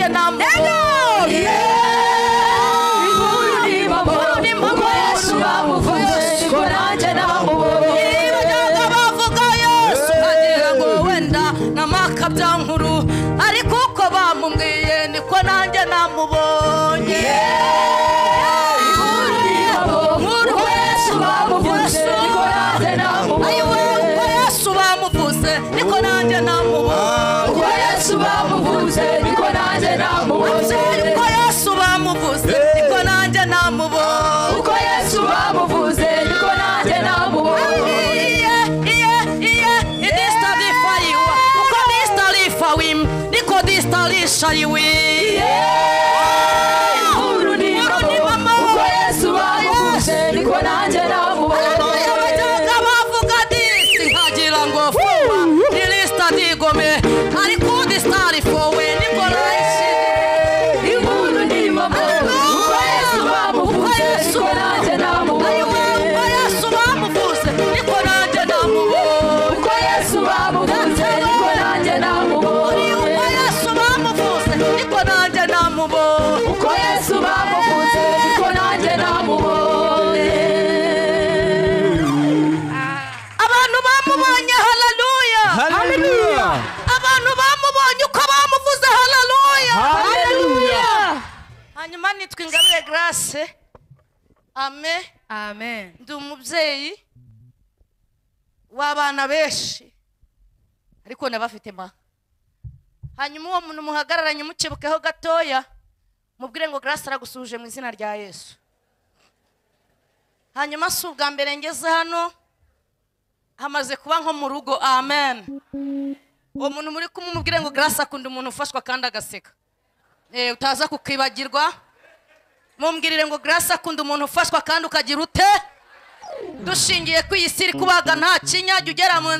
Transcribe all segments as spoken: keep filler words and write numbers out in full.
nanjye namubonye inkuru ni mama uko Yesu bamuvuze niko nanjye namubonye bajyaga bavuga Yesu nkagira ngo wenda namakabya nkuru ariko uko bamubwiye niko nanjye namubonye inkuru ni mama uko Yesu bamuvuze niko nanjye namubonye uko Yesu bamuvuze niko nanjye namubonye uko Yesu bamuvuze niko nanjye namubonye uko Yesu bamuvuze niko nanjye namubonye uko Yesu bamuvuze niko nanjye namubonye iye iye iye idistalifayiwa uko distalifawim niko distalishariwe inkuru ni mama uko Yesu bamuvuze niko nanjye namubonye abajyaga bavuga disi nkagira ngo fuwa ilista digome ariko distalifowe niko nayishyize inkuru ni mama uko Yesu bamuvuze niko nanjye namubonye uko Yesu bamuvuze niko nanjye namubonye uko Yesu bamuvuze niko nanjye namubonye uko Yesu bamuvuze niko nanjye namubonye uko Yesu bamuvuze niko nanjye namubonye abantu bamubonye haleluya Haleluya. abantu bamubonye uko bamuvuze haleluya Haleluya. hanyuma nitwa Ingabire Grace amen Amen. ndi umubyeyi w'abana benshi ariko nabafite ma hanyuma uwo muntu muhagararanye mukebukeho gatoya mubwire ngo Grace aragusuje mu izina rya Yesu hanyuma si ubwa mbere ngeze hano hamaze kuba nko mu rugo amen uwo muntu muri kumubwire ngo Grace akunda umuntu ufashwa kandi agaseka eh utaza kukibagirwa mumbwirire ngo Grace akunda umuntu ufashwa kandi ukagira ute dushingiye ku iyisiri kubaga nta kinyajya ugera mu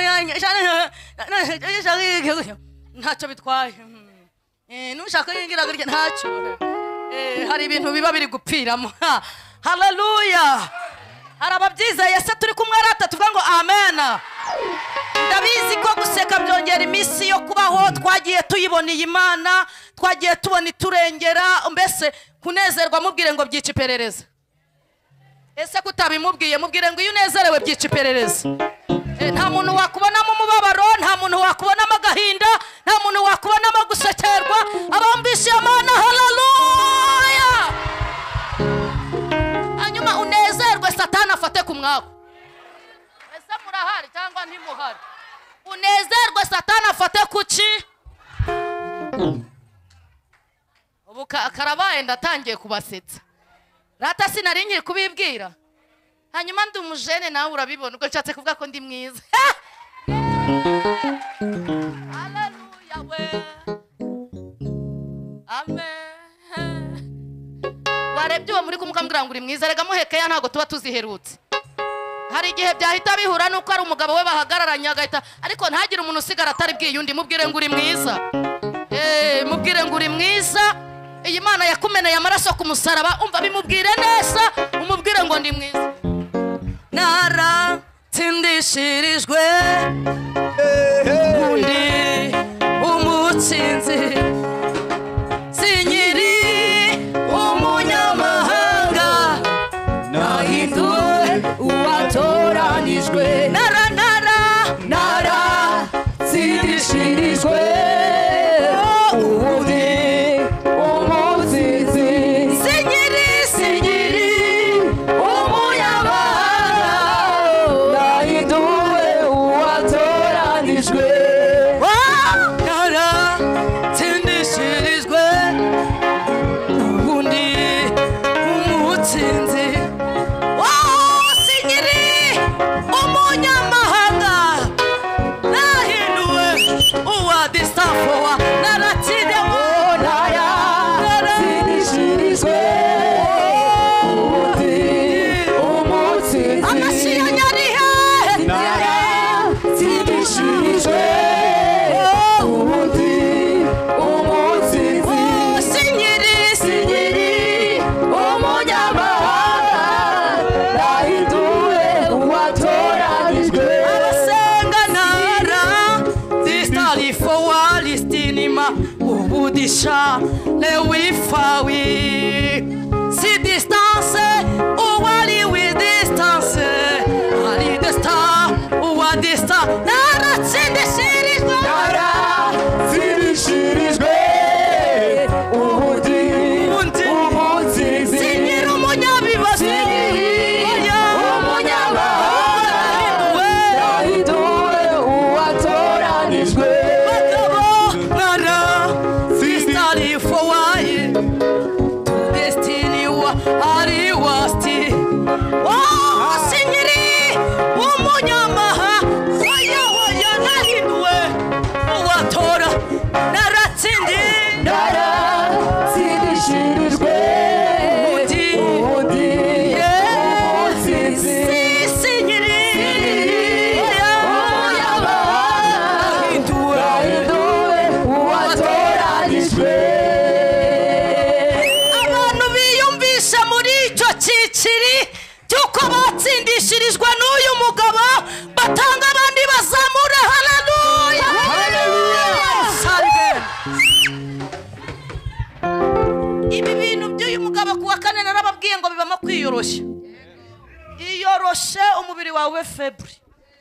ntacyo bitwaye eh nushaka yingira gutya ntacyo eh hari ibintu biba biri gupfiramo haleluya arababyizeye se turi kumwe arata tuvuga ngo amen ndabizi ko guseka byongera iminsi yo kubaho twagiye tuyiboneye Imana twagiye tubona iturengera mbese kunezerwa mubwire ngo byica iperereza ese kutabimubwiye mubwire ngo iyo unezerewe byica iperereza nta muntu wakubonamo umubabaro nta muntu wakubonamo agahinda nta muntu wakubonamo gusekerwa abambishe Imana haleluya hanyuma unezerwe Satani afate ku mwako ese murahari cyangwa ntimuhari unezerwe Satani afate kuki ubu karabaye ndatangiye kubasetsa rata sinari nkiri kubibwira hanyuma ndi umujene nawe urabibona ubwo nshatse kuvuga ko ndi mwiza haleluya we amen warebye uwo muri kumukambwira ngo uri mwiza rega muhekeya ntago tuba tuziherutse hari igihe byahita bihura nuko ari umugabo we bahagararanye agahita ariko ntagire umuntu usigara atari bwiyundi mubwire ngo uri mwiza eh mubwire ngo uri mwiza iyi Mana yakumeneye amaraso ku musaraba umva bimubwire neza umubwire ngo ndi mwiza nara tindishirijwe undi umutsinzi sinyiri umunyamahanga nahinduwe uwatoranijwe nara nara nara tindishirijwe undi umutsinzi sinyiri sinyiri umunyamahanga nahinduwe uwatoranijwe nara tindishirijwe undi umutsinzi sinyiri umunyamahanga nahinduwe uwadisafowa naratidewo nara tindishirijwe undi umutsinzi amashyiga nyarihe nara tindishirijwe undi umutsinzi sinyiri sinyiri umunyamahanga nahinduwe uwatoranijwe abasenga nara distalifo walistinima ubudi umugisha le wifawi si distance uwari wi distance ari dista uwa dista naratsindishirijwe naratsindishirijwe ubundi umunsi sinyira umunyabibazo batsindishirijwe n'uyu mugabo batanga abandi bazamura. Haleluya, haleluya. Ibi bintu by'uyu mugabo kuwa kane narababwiye ngo bibamo kwiyoroshya. Iyoroshe umubiri wawe febre,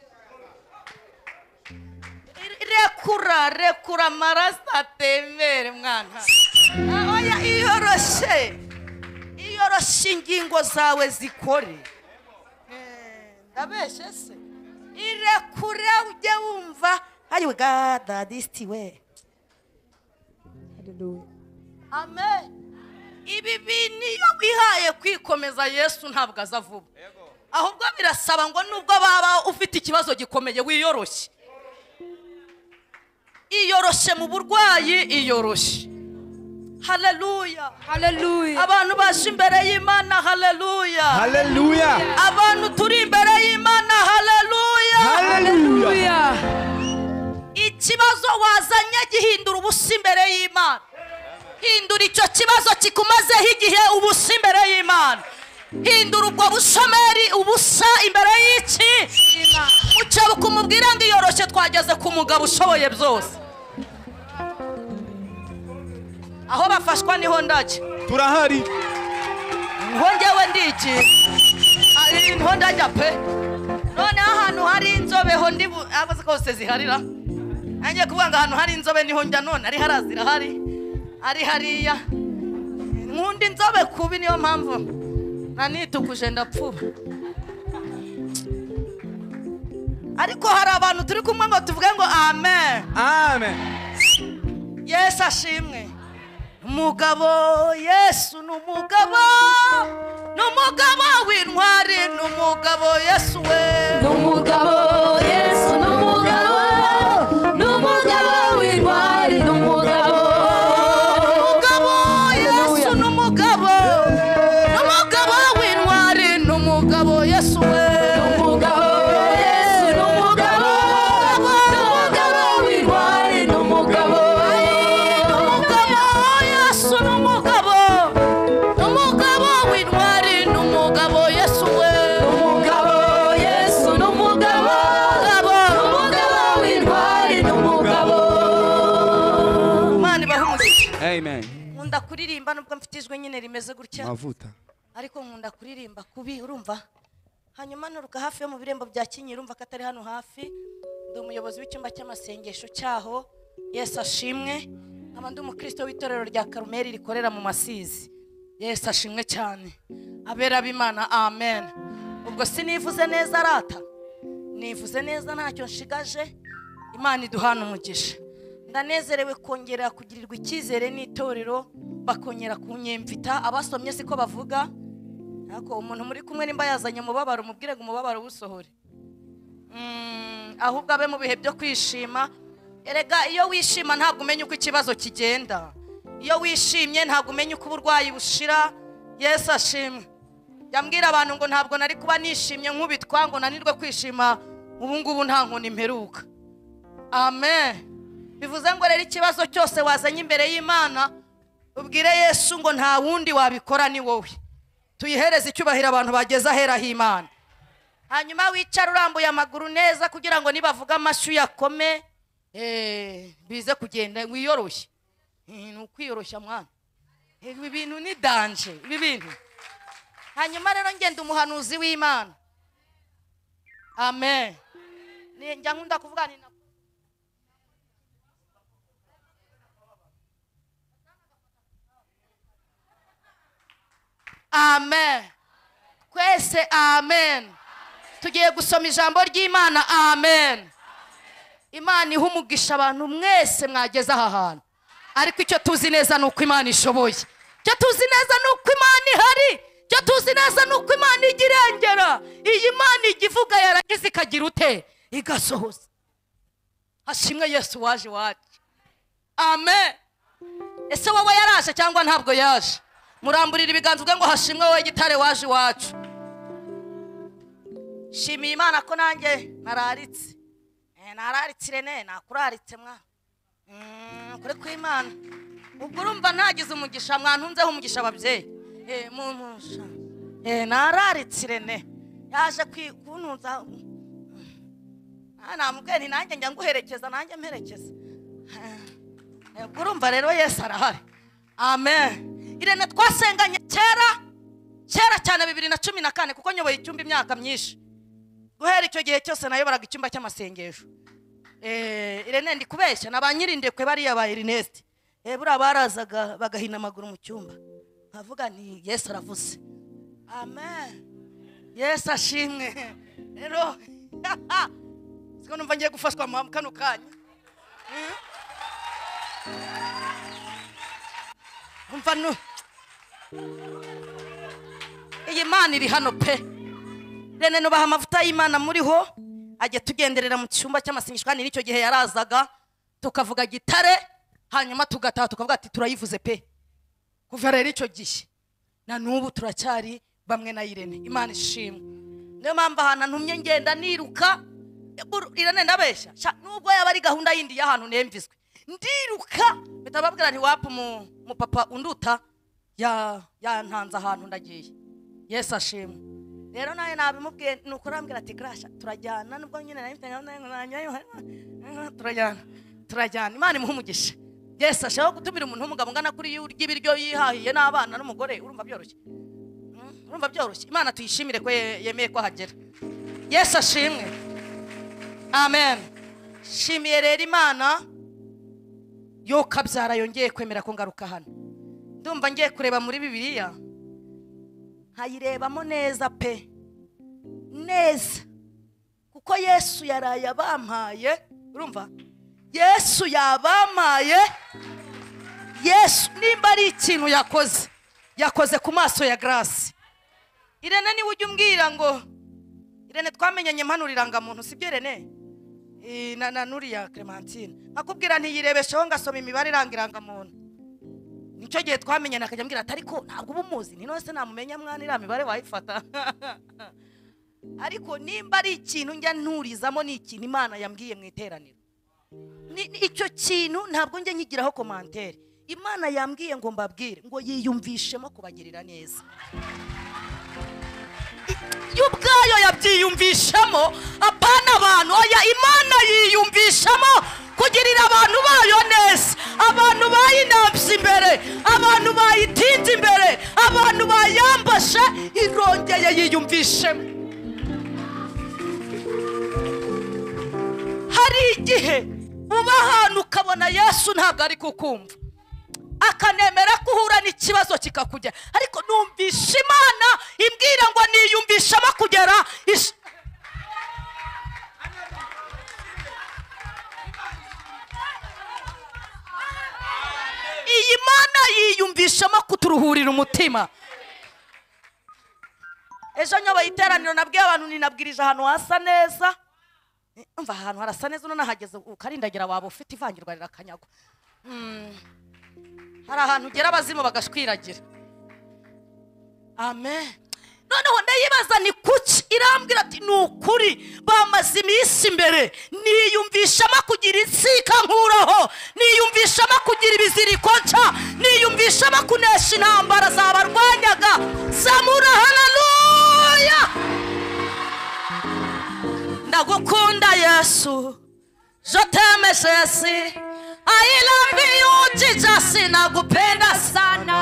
rekura rekura amaraso atembere mwana. Oya, iyoroshe iyoroshe ingingo zawe zikore. Ndabeshe se irekure ujye wumva ayiwe God this way. Haleluya, amen. Ibi bintu iyo wihaye kwikomeza Yesu ntabwo azavuba, ahubwo birasaba ngo nubwo baba ufite ikibazo gikomeye wiyoroshye. Iyoroshe mu burwayi, iyoroshe. Haleluya, haleluya. Abantu baje imbere y'Imana, haleluya, haleluya. Abantu turi imbere y'Imana, haleluya, haleluya. Ikibazo wazanye gihindura ubusa imbere y'Imana. Hindura icyo kibazo kikumazeho igihe ubusa imbere y'Imana. Hindura ubwo bushomeri ubusa imbere y'iki Imana. Ucabuka umubwira ngo iyoroshe twageze ku mugabo ushoboye byose. Aho bafashwa niho ndaje, turahari nkongewe ndiki ari niho ndajya pe. None ahantu hari inzobe ho ndi abaze kose ziharira, angiye kuvuga ngo ahantu hari inzobe niho njya. None ari harazira hari ari hariya nkundi inzobe kubi, niyo mpamvu nanitukuje ndapfuba. Ariko hari abantu turi kumwe ngo tuvuge ngo amen, amen. Yesu ashimwe. Umugabo Yesu numugabo, numugabo w'intwari, numugabo Yesu we, numugabo Yesu, numugabo, numugabo w'intwari, numugabo, numugabo Yesu, numugabo, numugabo w'intwari, numugabo Yesu we, numugabo Yesu, numugabo, numugabo w'intwari, numugabo, numugabo numugabo w'intwari, numugabo Yesu we, numugabo Yesu, numugabo, numugabo w'intwari, numugabo. Imana ibahe umugisha. Amen. Nkunda kuririmba nubwo mfite ijwi nyine rimeze gutya, mavuta, ariko nkunda kuririmba kubi, urumva. Hanyuma nuruka hafi yo mu birembo bya Kinyinya, urumva ko atari hano hafi. Ndi umuyobozi w'icyumba cy'amasengesho cyaho. Yesu ashimwe. Nkaba ndi umukristo w'itorero rya Karumeli rikorera mu Masizi. Yesu ashimwe cyane. Abera b'Imana, amen. Ubwo sinivuze neza arata, nivuze neza ntacyo nshigaje. Imana iduhana umugisha. Ndanezerewe kongera kugirirwa icyizere n'itorero, bakongera kunyemvita. Abasomye siko bavuga, ariko umuntu muri kumwe nimba yazanye umubabaro mubwire ngo umubabaro usohore. Mm, ahubwo abe mu bihe byo kwishima. Erega iyo wishima ntabwo umenya uko ikibazo kigenda. Iyo wishimye ntabwo umenya uko uburwayi bushira. Yesu ashimwe. Yambwira abantu ngo ntabwo nari kuba nishimye nk'ubitwa ngo nanirwe kwishima ubu ngubu nta nkoni imperuka. Amen. Bivuze ngo rero ikibazo cyose wazanye imbere y'Imana ubwire Yesu ngo nta wundi wabikora ni wowe. Tuyihereze icyubahiro abantu bageze ahera h'Imana. Hanyuma wicara urambuye amaguru neza kugira ngo nibavuga amashu yakome eh bize kugenda wiyoroshye. ni ukwiyoroshya mwana. Ibi bintu ni danje, ibi bintu. Hanyuma rero ngenda umuhanuzi w'Imana. Amen. Ni njya nkunda kuvuga ni Amen. Kwese amen. Tugiye gusoma ijambo ry'Imana. Amen. Imana iha umugisha abantu mwese mwageze aha hantu. Ariko icyo tuzi neza nuko Imana ishoboye. Icyo tuzi neza nuko Imana ihari. Icyo tuzi neza nuko Imana igirengera. Iyi Imana igivuga yaragize ikagira ute igasohoza. Hashimwe Yesu waje wacu. Amen. Ese wowe yaraje cyangwa ntabwo yaje? Muramburira ibiganza ubwe ngo hashimwe wowe gitare waje wacu. Shimiye Imana ko nanjye nararitse. Eh nararitse Rene nakuraritse mwa. Mm kuri kw'Imana. Ubwo urumva ntagize umugisha mwantunzeho umugisha ababyeyi. Eh mumusha. Eh nararitse Rene. Yaje kuntunza. Ana mugeni nanjye njya nguherekeza nanjye mperekeza. Eh urumva rero Yesu arahari. Amen. Irene twasenganye kera kera cyane bibiri na cumi na kane kuko nyoboye icyumba imyaka myinshi. Guhera icyo gihe cyose nayobaraga icyumba cy'amasengesho. Eh Irene ndi kubeshya nabanyirindekwe bari ya ba Ernest. Eh bura barazaga bagahina amaguru mu cyumba. Nkavuga nti Yesu aravuze. Amen. Yesu ashimwe. Rero siko numva ngiye gufashwa mu kano kanya. Umva no. Iyi Imana iri hano pe. Rene no baha amavuta y'Imana muriho ajye tugenderera mu cyumba cy'amasengesho kandi nicyo gihe yarazaga tukavuga gitare hanyuma tugataha tukavuga ati turayivuze pe. Kuva rero icyo gihe na nubu turacyari bamwe na Irene. Imana ishimwe. Niyo mpamvu hana ntumye ngenda niruka Irene ndabeshya nubwo yaba ari gahunda yindi y'ahantu nemvizwe ndiruka bitababwira nti wapu mu mu papa unduta ya ya ntanza ahantu ndagiye. Yesu ashimwe. Rero naye nabimubwiye nuko rambwira ati Grasha turajyana nubwo nyine nayo turajyana turajyana. Imana imuhumugisha. Yesu ashaka gutumira umuntu w'umugabo ngana kuri y'ibiryo yihahiye n'abana n'umugore urumva byoroshye. Urumva byoroshye. Imana tuyishimire ko yemeye ko hagera. Yesu ashimwe. Amen. Shimiye rero Imana yo kabyara yongeye kwemera ko ngaruka hano. Ndumva ngiye kureba muri Bibiliya hayirebamo neza pe. Neza. Kuko Yesu yaraye abampaye. Urumva? Yesu yabampaye. Yesu nimba ari ikintu yakoze. Yakoze ku maso ya Grace. Irene ni ujye umbwira ngo Irene twamenyanye mpanurira muntu sibye Irene. Eh na na Nuriya Clementine. Akubwira nti yirebesheho ngasoma imibare irangiranga muntu. Nicyo gihe twamenyana akajya mbwira ati ariko ntabwo ubumuzi ni nose namumenya mwana ira mibare wayifata. Ariko nimba ari ikintu njya nturizamo ni ikintu Imana yambwiye mu iteraniro. Ni icyo kintu ntabwo njye nkigiraho commentaire. Imana yambwiye ngo mbabwire ngo yiyumvishemo kubagirira neza. Yubwayo yabyiyumvishamo apana abantu oya Imana yiyumvishamo kugirira abantu bayo neza. Abantu bayinambye imbere, abantu bayitinze imbere, abantu bayambashe irongeye yiyumvishemo. Hari igihe uba ahantu ukabona Yesu ntabwo ari kukumva akanemera kuhura n'ikibazo kikakujya ariko numvisha Imana imbwira ngo niyumvishamo kugera iyi Mana yiyumvishamo kuturuhurira umutima. Ejo nyoboye iteraniro nabwiye abantu ninabwirije ahantu hasa neza. Umva ahantu harasa neza none hageze ukarindagira wabo ufite ivangirwa rirakanyagwa. Mm. Hari ahantu ugera abazimu bagashwiragira. Amen. Noneho ndayibaza ni kuki irambwira ati nukuri bamaze iminsi imbere niyumvishamo kugira insika nkuraho niyumvishamo kugira ibiziriko nca niyumvishamo kunesha intambara zabarwanyaga. Zamura haleluya. Ndagukunda Yesu, je t'aime Jésus, I love you Jesus, nakupenda sana.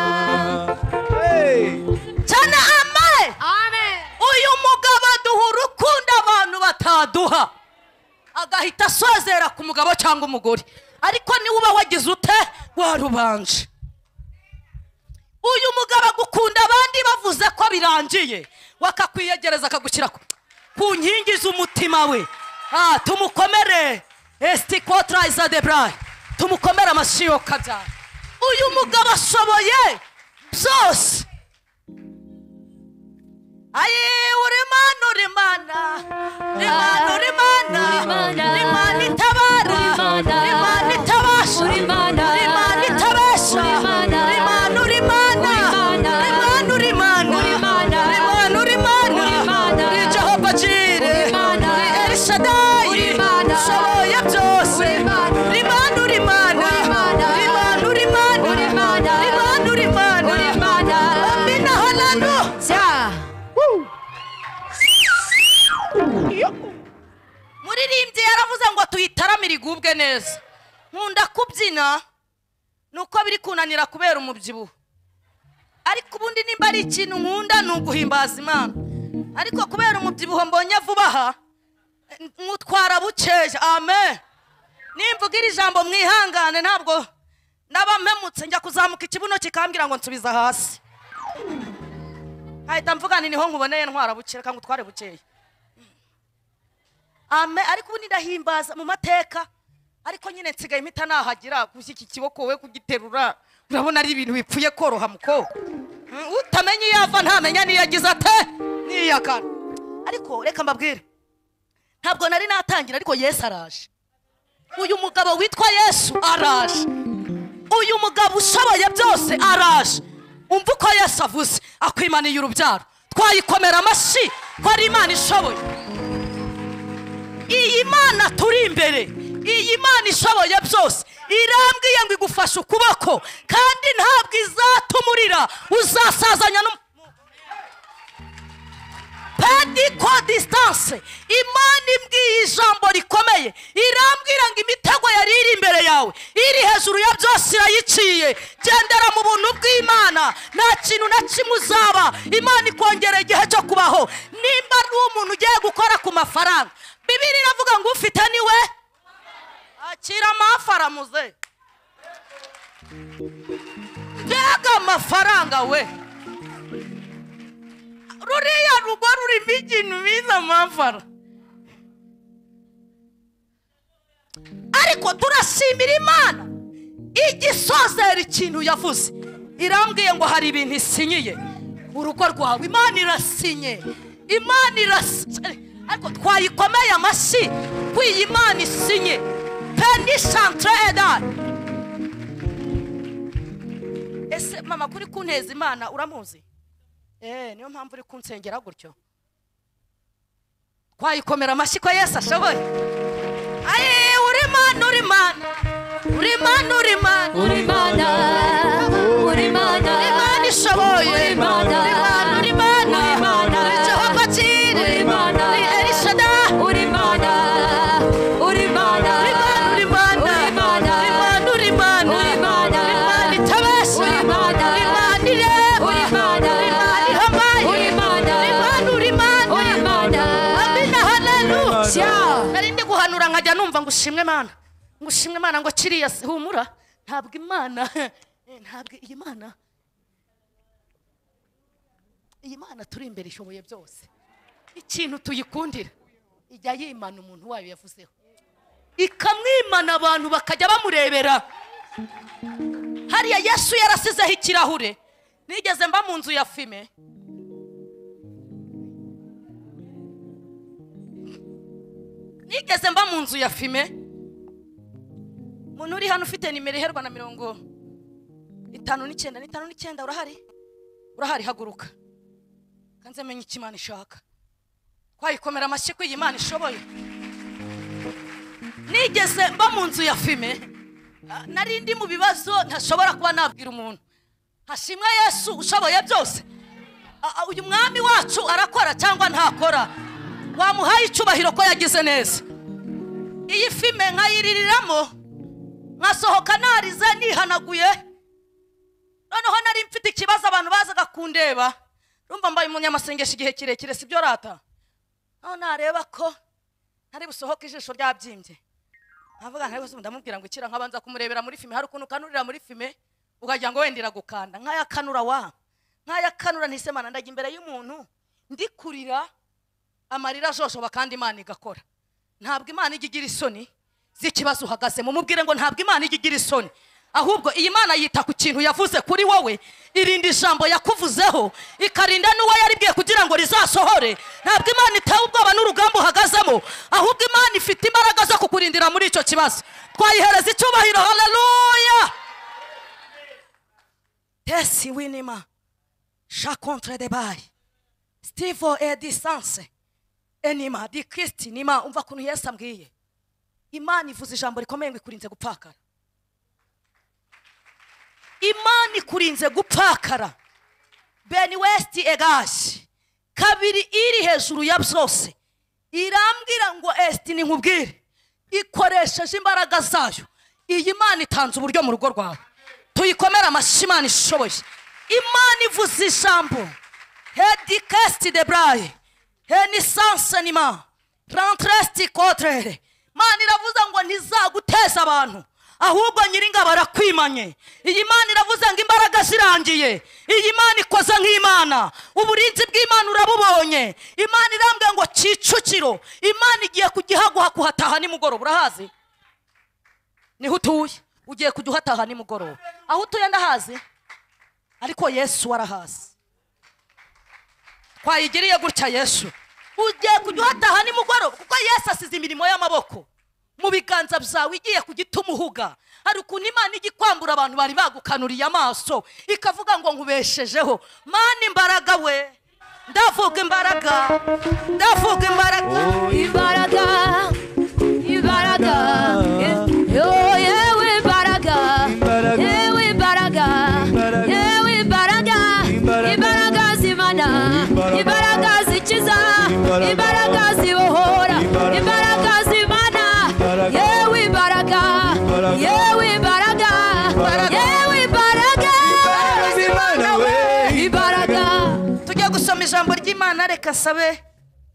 Cyane amen. Amen. Uyu mugabo aduha urukundo abantu bataduha, agahita asozera ku mugabo cyangwa umugore, ariko niwe uba wagize ute warubanje. Uyu mugabo agukunda abandi bavuze ko birangiye, wakakwiyegereza akagushyira ku nkingi z'umutima we. Ah, tumukomere esti kotra iza de bra, tumukomere amashiyo kabyara. Uyu mugabo ashoboye byose. Aye urimana urimana urimana urimana urimana itabara urimana itabasha urimana itabasha urimana urimana urimana urimana urimana urimana ni Jehova Jire ni El Shaddai ushoboye byose. Urimana urimana urimana urimana urimana urimana amina haleluya. Muririmbye yaravuze ngo tuyitaramire igubwe neza. Nkunda kubyina nuko biri kunanira kubera umubyibuho, ariko ubundi nimba ari ikintu nkunda nuguhimbaza Imana, ariko kubera umubyibuho mbonye vuba aha mutwara bukeya. Amen. Nimvugira ijambo mwihangane, ntabwo nabamemutse njya kuzamuka ikibuno kikambwira ngo nsubiza hasi. Ahita mvuga nti niho nkuboneye ntwara bukeya kandi utware bukeya. Amen. Ariko ubundi ndahimbaza mu mateka, ariko nyine nsigaye impita nahagira gushyika ikiboko we kugiterura, urabona ari ibintu bipfuye koroha muko. Utamenye yava ntamenya niyagize ate niyakana. Ariko reka mbabwire, ntabwo nari natangira, ariko Yesu araje. Uyu mugabo witwa Yesu araje. Uyu mugabo ushoboye byose araje. Umva uko Yesu avuze, akwimaniye urubyaro. Twayikomera amashyi ko ari Imana ishoboye. Iyi Mana turi imbere, iyi Mana ishoboye byose, irambwiye ngo igufashe ukuboko kandi ntabwo izatumurira, uzasazanya no pediko distance. Imana imbwiye ijambo rikomeye, irambwira ngo imitego yari iri imbere yawe iri hejuru ya byose irayiciye. Gendera mu buntu bw'Imana, nta kintu na kimwe uzaba. Imana ikongera igihe cyo kubaho. Nimba ari umuntu ugiye gukora ku mafaranga, Bibiri iravuga ngo ufite niwe akira amafara muze. Mbega amafaranga we, ruriya rugo rurimo ikintu biza amafara. Ariko turashimira Imana igisozera ikintu yavuze. Irambwiye ngo hari ibintu isinyiye urugo rwawe. Imana irasinye, Imana irasinye. Ariko twayikomeye amashyi kwiyi Imana isinye. Peni chantre eda. Ese mama kuri kunteza Imana uramuzi? Eh, niyo mpamvu uri kunsengera gutyo. Twayikomera amashyi ko Yesu ashoboye. Aye urimana urimana urimana urimana Urimana, urimana, Imana ishoboye. Urimana, urimana urimana Urimana, Jehova Jire Urimana, El Shaddai urimana, urimana, urimana urimana urimana urimana Urimana, Imana itabasha Urimana, Imana ireba Urimana, Imana ihambaye Urimana, Imana urimana Urimana. amina haleluya. Urimana. Nari ndi guhanura nkajya numva ngo ushimwe Mana, ngo ushimwe Mana, ngo kiriya humura. Ntabwo Imana ntabwo iyi Mana iyi Mana turi imbere ishoboye byose. Ikintu tuyikundira, ijya yimana umuntu wayo yavuzeho, ikamwimana abantu bakajya bamurebera. Hariya Yesu yarasizeho ikirahure. Nigeze mba mu nzu ya fime, nigeze mba mu nzu ya fime. Umuntu uri hano ufite nimero iherwa na mirongo itanu n'icyenda n'itanu n'icyenda, urahari? Urahari, haguruka kanze menye icyo Imana ishaka. Twayikomera amashyi ko iyi Imana ishoboye. Nigeze mba mu nzu ya fime, nari ndi mu bibazo ntashobora kuba nabwira umuntu. Hashimwe Yesu ushoboye byose. Uyu mwami wacu arakora cyangwa ntakora? Wamuhaye icyubahiro ko yagize neza. Iyi fime nkayiririramo nkasohoka narize nihanaguye. Noneho nari mfite ikibazo abantu bazaga kundeba. Rumva mbaye umunyamasengesho igihe kirekire sibyo rata. Aho nareba ko ntari busohoka ijisho ryabyimbye. Avuga ntari bose ndamubwira ngo ikira nkabanza kumurebera muri filme hari ukuntu kanurira muri filme ukagira ngo wendira gukanda nkaya kanura wa. Nkaya kanura ntisemana ndaga imbere y'umuntu ndi kurira amarira joshoba kandi Imana igakora. Ntabwo Imana igigira isoni z'ikibazo uhagaze mu mubwire ngo ntabwo Imana igigira isoni. Ahubwo iyi Imana yita ku kintu yavuze kuri wowe irindi jambo yakuvuzeho ikarinda n'uwo yaribwiye kugira ngo rizasohore. Ntabwo Imana itaye ubwoba n'urugamba uhagazemo ahubwo Imana ifite imbaraga zo kukurindira muri icyo kibazo. Twayihereza icyubahiro. Haleluya. Tesi winima cha contre de bay Stivo et distance enima di Kristi nima. Umva kuntu Yesu ambwiye Imana ivuze ijambo rikomeye ngo ikurinze gupfakara. Imana ikurinze gupfakara. Beni West egashi kabiri iri hejuru ya byose irambwira ngo esti ni nkubwire ikoresheje imbaraga zayo. Iyi Imana itanze uburyo mu rugo rwawe tuyikomera amashyi. Imana ishoboye. Imana ivuze ijambo hedikesti de braille henisanse nima rentresti kotrere. Imana iravuze ngo ntizaguteza abantu ahubwo nyiringa barakwimanye. Iyi Mana iravuze ngo imbaraga zirangiye. Iyi Mana ikoze nk'Imana. Uburinzi bw'Imana urabubonye. Imana irambwe ngo Kicukiro Imana igiye kugihaguha kuhataha nimugoroba. Urahazi niho utuye ugiye kujya uhataha nimugoroba. Aho utuye ndahazi ariko Yesu warahazi. Twayigiriye gutya Yesu ugiye kujya uhataha nimugoroba kuko Yesu asize imirimo y'amaboko mu biganza byawe igiye kugituma uhuga. Hari ukuntu Imana igikwambura abantu bari bagukanuriye amaso ikavuga ngo nkubeshejeho. Mana imbaraga we ndavuga imbaraga ndavuga imbaraga imbaraga imbaraga yo yewe imbaraga yewe imbaraga yewe imbaraga imbaraga z'Imana imbaraga zikiza imbaraga zibohora imbaraga z'Imana yewe imbaraga yewe imbaraga yewe imbaraga z'Imana we imbaraga. Tujya gusoma ijambo ry'Imana. Reka sabe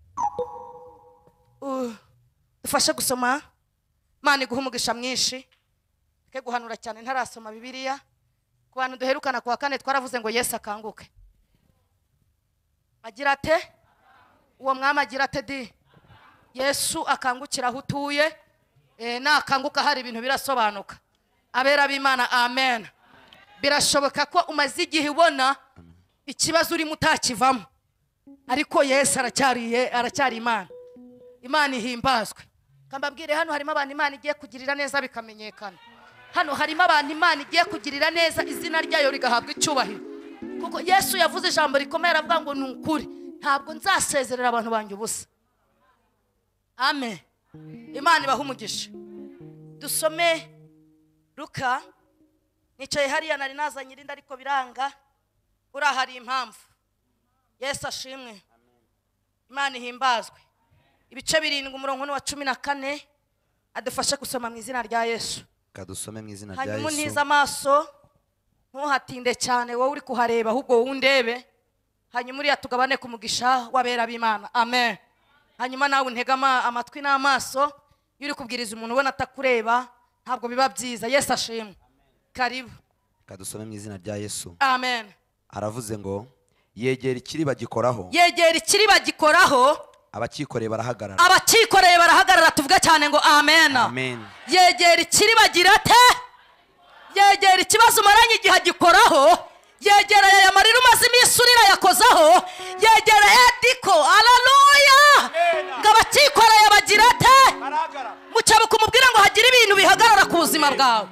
uh dufashe gusoma. Imana iguha umugisha mwinshi. Ke guhanura cyane ntarasoma Bibiliya. Ku bantu duherukana kuwa kane twaravuze ngo Yesu akanguke. Agira ate? Uwo mwama agira ate di? Yesu akangukira aho utuye. Eh nakanguka hari ibintu birasobanuka. Abera b'Imana amen. Birashoboka ko umaze igihe ubona ikibazo uri mutakivamo ariko Yesu aracyariye aracyari Imana. Imana ihimbazwe. Kambabwire hano harimo abantu Imana igiye kugirira neza bikamenyekana. Hano harimo abantu Imana igiye kugirira neza izina ryayo rigahabwa icyubahiro. Kuko Yesu yavuze ijambo rikomeye avuga ngo nukuri ntabwo nzasezerera abantu banjye ubusa. Amen. Imana ibaha umugisha. Dusome Luka. Nicaye hariya nari nazanye irinda ariko biranga. Urahari impamvu. Yesu ashimwe. Imana ihimbazwe. Ibice birindwi umurongo wa cumi na kane adufashe gusoma mu izina rya Yesu. Kadusome mu izina rya Yesu. Hanyuma niza amaso ntuhatinde cyane wowe uri kuhareba ahubwo wundebe. Hanyuma uri atugabane ku mugisha wabera b'Imana. Amen. Hanyuma nawe untegama amatwi n'amaso yuri kubwiriza umuntu ubona atakureba ntabwo biba byiza. Yesu ashimwe. Karibu. Kadusome mu izina rya Yesu. Amen. Aravuze ngo yegera ikiriba gikoraho. Yegera ikiriba gikoraho. Abakikoreye barahagarara. Abakikoreye barahagarara tuvuga cyane ngo amen. Amen. Yegera ikiriba girate. Yegera ikibazo umaranye igihe gikoraho. Yegera ya marira umaze iminsi urira yakozaho. Yegera ediko. Haleluya. Ngo abakikoreye bagirate. Mucyabuka umubwira ngo hagira ibintu bihagarara ku buzima bwawe.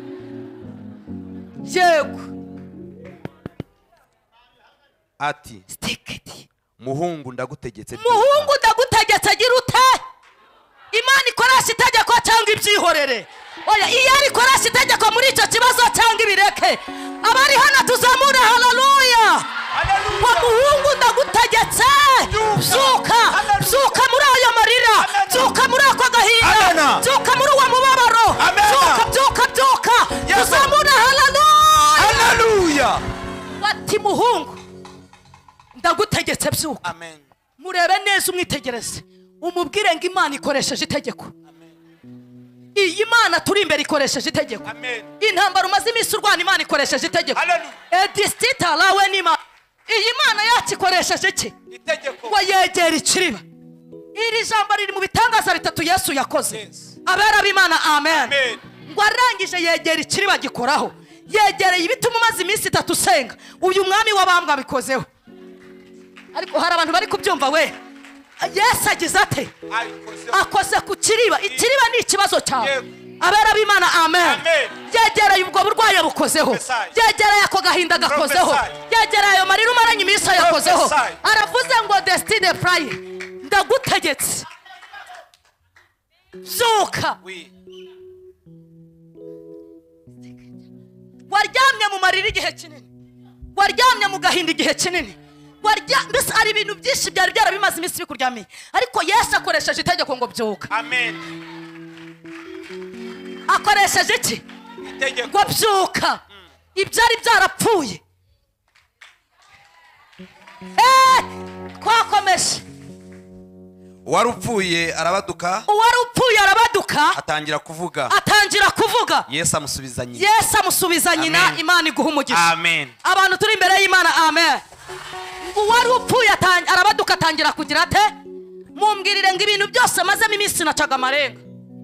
Yego. Ati Stiketi. Muhungu ndagutegetse. Muhungu ndagutegetse gira ute? Imana ikoresha itegeko cyangwa ibyihorere. Oya iyo ari ikoresha itegeko muri icyo kibazo cyangwa ibireke. Abari hano tuzamura haleluya. Wa muhungu ndagutegetse. Zuka, zuka muri ayo marira. Zuka muri ako gahinda. Zuka muri uwo mubabaro. Zuka, zuka, zuka. muhungu ndagutegetse byuka. Amen. Murebe neza umwitegereze umubwire ngo Imana ikoresheje itegeko. Iyi Mana turi imbere ikoresheje itegeko. Intambara umaze iminsi urwana Imana ikoresheje itegeko. Edistita lawe nima. Iyi Mana yacu ikoresheje iki? Itegeko. Wayegera ikiriba. Iri jambo riri mu bitangaza bitatu Yesu yakoze. Abera b'Imana amen. Ngo arangije yegera ikiriba gikoraho. Yegereye ibituma umaze iminsi itatu usenga. Uyu mwami w'abambwa bikozeho. Ariko hari abantu bari kubyumva we. Yesu agize ate? Akoze ku kiriba. Ikiriba ni ikibazo cyawe. Abera b'Imana amen. Yegereye ubwo burwayi bukozeho. Yegereye ako gahinda gakozeho. Yegereye ayo marira umaranye iminsi yakozeho. Aravuze ngo destiny pray. Ndagutegetse. Zuka. Waryamye mu marira igihe kinini. Waryamye mu gahinda igihe kinini. Warya mbese ari ibintu byinshi byari byarabimaze iminsi bikuryamiye. Ariko Yesu akoresheje itegeko ngo byuka. Amen. Akoresheje iki? Itegeko. Ngo byuka. Ibyari byarapfuye. Eh! Kwakomeje. Warupfuye arabaduka. Warupfuye arabaduka. Atangira kuvuga. Atangira kuvuga. Yesu amusubiza nyina. Yesu amusubiza nyina Imana iguha umugisha. Amen. Abantu turi imbere y'Imana amen. Warupfuye arabaduka atangira kugira ate? Mumbwirire ngo ibintu byose maze iminsi nacaga amarenga.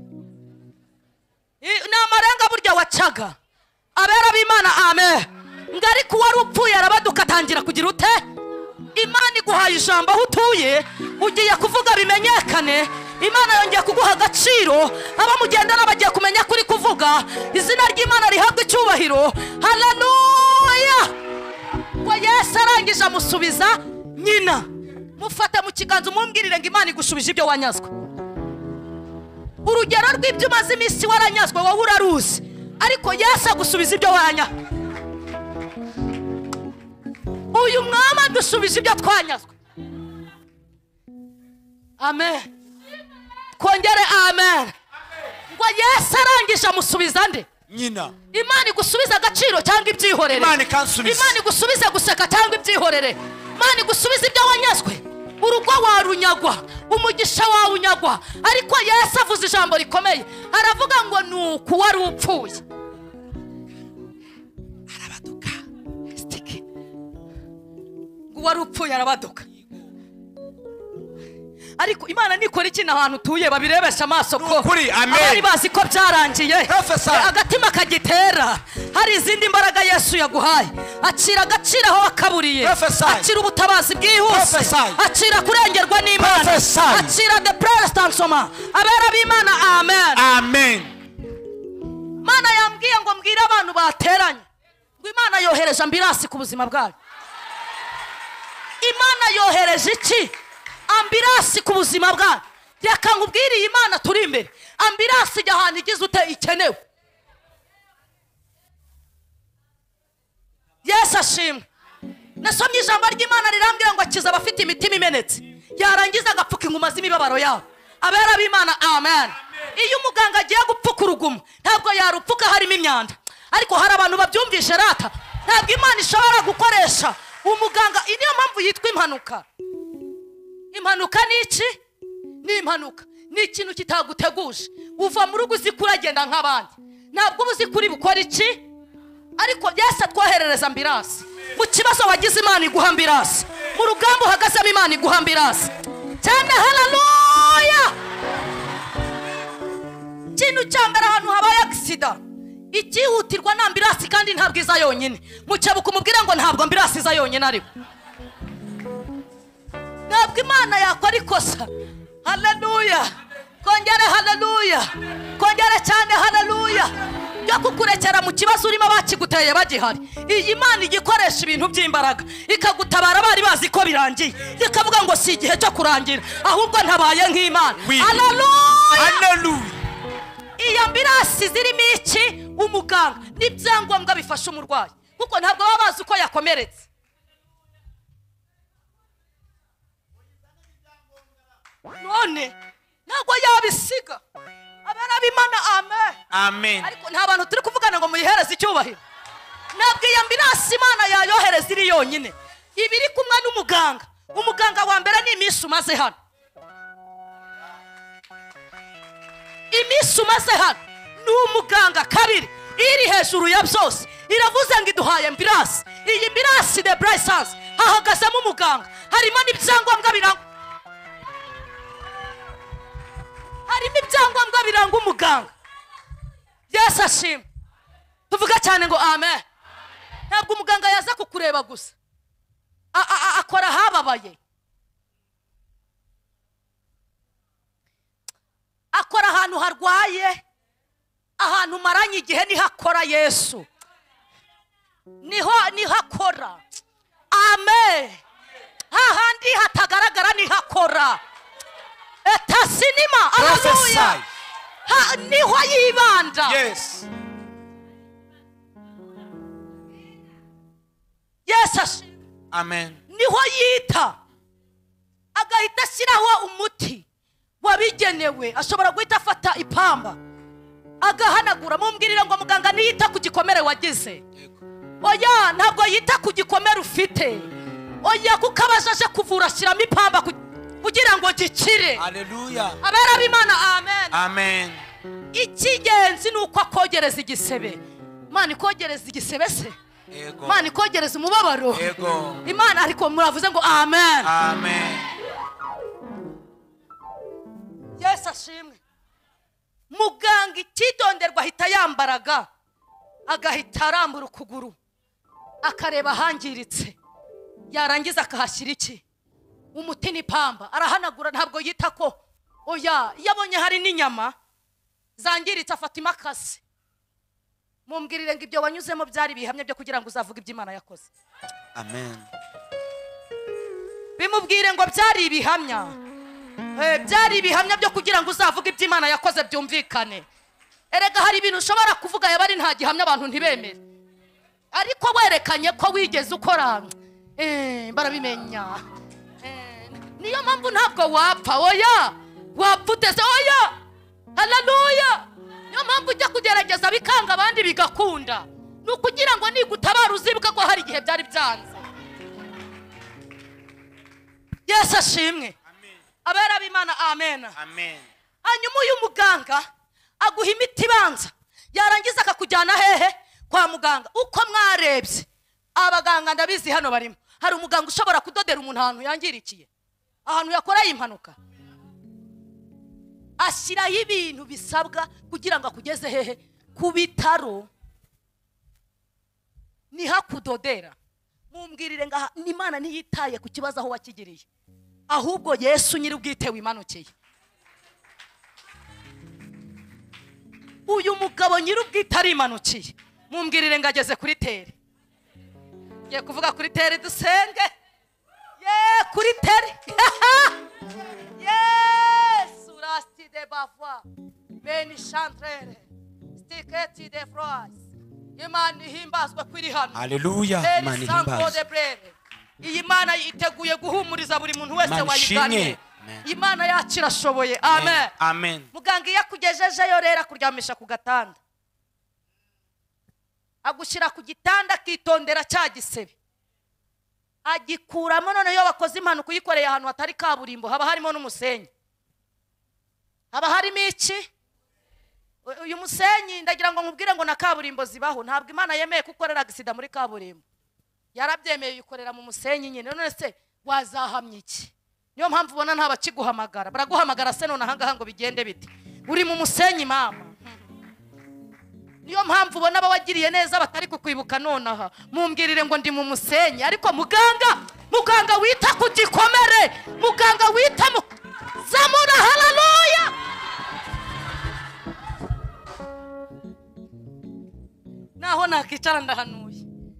Na amarenga burya wacaga. Abera b'Imana amen. Ngari ku warupfuye arabaduka atangira kugira ute? Imana iguhaye ijambo aho utuye ugiye kuvuga bimenyekane. Imana yongeye kuguha agaciro abamugendana bagiye kumenya kuri kuvuga izina ry'Imana rihabwa icyubahiro. Haleluya. Ngo Yesu arangije amusubiza nyina. Mufate mu kiganza umumbwirire ngo Imana igusubije ibyo wanyazwe. Urugero rw'ibyo umaze iminsi waranyazwe wowe uraruzi, ariko Yesu agusubiza ibyo wanya. Uyu mwami adusubije ibyo twanyazwe. Amen. Kongere amen. Ngo Yesu arangije amusubiza nde? Nyina. Imana igusubiza agaciro cyangwa ibyihorere. Imana ikansubiza. Imana igusubiza guseka cyangwa ibyihorere. Imana igusubiza ibyo wanyazwe. Urugo warunyagwa, umugisha wawe unyagwa, ariko Yesu avuze ijambo rikomeye. Aravuga ngo nuko wari upfuye arabaduka. Stiki. Ngo wari upfuye arabaduka. Ariko Imana nikora iki nahantu tuye babirebesha amaso ko ari bazi ko byarangiye. Agatima kagitera. Hari izindi mbaraga Yesu yaguhaye. Acira agaciro aho wakaburiye. Acira ubutabazi bwihuse. Acira kurengerwa n'Imana. Acira the protestant soma. Abera b'Imana amen. Amen. Mana yambwiye ngo mbwira abantu bateranye ngo Imana yohereje ambirasi ku buzima bwawe. Imana yohereje iki? Ambirasi ku buzima bwawe. Reka nkubwire iyi Imana turi imbere. Ambirasi ijya ahantu igize ute ikenewe. Yesu ashimwe. Nasomye ijambo ry'Imana rirambwira ngo akiza abafite imitima imenetse. Yarangiza agapfuka inguma z'imibabaro yabo. Abera b'Imana amen. Iyo umuganga agiye gupfuka urugumo ntabwo yarupfuka harimo imyanda. Ariko hari abantu babyumvishe rata. Ntabwo Imana ishobora gukoresha umuganga. Niyo mpamvu yitwa impanuka. Impanuka ni iki? Ni impanuka. Ni ikintu kitaguteguje. Uva mu rugo uzi kuragenda nk'abandi. Ntabwo uzi kuri bukora iki? Ariko Yesu atwoherereza ambirasi. Mu kibazo wagize Imana iguha ambirasi. Mu rugamba uhagazemo Imana iguha ambirasi. Cyane haleluya. Kintu cyambara ahantu habaye accident. Ikihutirwa na ambirasi kandi ntabwo iza yonyine. Mucyabuka umubwira ngo ntabwo ambirasi iza yonyine ariko. Ntabwo Imana yakora ikosa. Haleluya. Kongere haleluya. Kongere cyane haleluya. Yo kukurekera mu kibazo urimo bakiguteye bagihari. Iyi Imana igikoresha ibintu by'imbaraga ikagutabara bari bazi ko birangiye. Ikavuga ngo si igihe cyo kurangira ahubwo ntabaye nk'Imana. Haleluya. Haleluya. Iyi ambirasi zirimo iki? Umuganga n'ibyangombwa bifasha umurwayi kuko ntabwo baba bazi uko yakomeretse. None ntabwo yabisiga. Abera b'Imana amen. Amen. Ariko nta bantu turi kuvugana ngo muyihereze icyubahiro. nabwiye ambirasi imana yayohereza iri yonyine ibiri kumwe n'umuganga. Umuganga wa mbere ni iminsi umaze hano, iminsi umaze hano ni umuganga. Kabiri, iri hejuru ya byose iravuze ngo iduhaye ambirasi. Iyi ambirasi de Bressans hahagazemo umuganga, harimo n'ibyangombwa biranga, harimo ibyangombwa biranga umuganga. Yesu ashimwe. Tuvuga cyane ngo amen. Ntabwo umuganga yaza kukureba gusa, akora hababaye, akora ahantu harwaye, ahantu maranye igihe niho akora. Yesu niho niho akora. Amen. Hahandi hatagaragara niho akora. Etasinima. Haleluya. Ha niho yibanda. Yes. Yes. Amen. Niho yita, agahita ashyiraho umuti wabigenewe. Ashobora guhita afata ipamba agahanagura. Mumbwirire ngo muganga niyita ku gikomere wagize. Oya, ntabwo yita ku gikomere ufite. Oya, kuko abaje kuvura ashyiramo ipamba kugira ngo gikire. Haleluya. Abera b'Imana. Amen. Amen. Ikigenzi ni uko akogereza igisebe. Imana ikogereza igisebe se? Ego. Imana ikogereza umubabaro. Ego. Imana ariko muravuze ngo amen. Amen. Yesu ashimwe. Muganga ikitonderwa ahita yambaraga, agahita arambura ukuguru akareba ahangiritse, yarangiza akahashyira iki? Umuti n'ipamba. Arahanagura, ntabwo yita ko. Oya, yabonye hari n'inyama zangiritse afata imakasi. Mumbwirire ngo ibyo wanyuzemo byari bihamye byo kugira ngo uzavuge iby'Imana yakoze. Amen. Bimubwire ngo byari ibihamya. Eh, byari ibihamya byo kugira ngo uzavuge iby'Imana yakoze byumvikane. Erega hari ibintu ushobora kuvuga yabari nta gihamya abantu ntibemere, ariko werekanye ko wigeze ukora, eh barabimenya. Eh, niyo mpamvu ntabwo wapfa. Oya, wapfuteze. Oya, haleluya. Niyo mpamvu ujya kugerageza bikanga abandi bigakunda, ni ukugira ngo nigutabara uzibuka ko hari igihe byari byanze. Yesu ashimwe. Abera b'Imana. Amen. Amen. Hanyuma uyu muganga aguha imiti ibanza, yarangiza akakujyana hehe? Kwa muganga. Uko mwarebye abaganga ndabizi hano barimo, hari umuganga ushobora kudodera umuntu ahantu yangirikiye, ahantu yakoreye impanuka, ashyiraho ibintu bisabwa kugira ngo akugeze hehe? Ku bitaro. Nihakudodera. Mumbwirire ngaha n'Imana niyitaye ku kibazo aho wakigiriye, ahubwo Yesu nyiri ubwite wimanukiye. Uyu mugabo nyiri ubwite arimanukiye. Mumbwirire ngageze kuri tere. Ngiye kuvuga kuri tere dusenge. Ye kuri tere. Yes, urasti de bavwa. Beni chantrere. Stiketi de frois. Imana ihimbazwe kwiri hano. Haleluya. Imana ihimbazwe. Iyi Mana yiteguye guhumuriza buri muntu wese wayiganye. Imana yacu irashoboye. Amen. Amen. Muganga yakugejejeyo rero kuryamisha ku gatanda, agushyira ku gitanda kitondera cya gisebe, agikuramo. None yo bakoze impanuka uyikoreye ahantu hatari kaburimbo, haba harimo n'umusenyi. Haba harimo iki? Uyu musenyi ndagira ngo nkubwire ngo na kaburimbo zibaho. Ntabwo Imana yemeye kukorera agisida muri kaburimbo, yarabyemeye yikorera mu musenyi nyine. None se wazahamya iki? Niyo mpamvu ubona nta bakiguhamagara. Baraguhamagara se none ahangaha ngo bigende biti? Uri mu musenyi mama. Niyo mpamvu ubona abawagiriye neza batari kukwibuka nonaha. Mumbwirire ngo ndi mu musenyi. Ariko muganga, muganga wita ku gikomere, muganga wita mu zamura. Haleluya. Naho nakicara ndahanuye.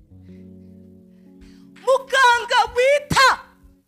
Muganga wita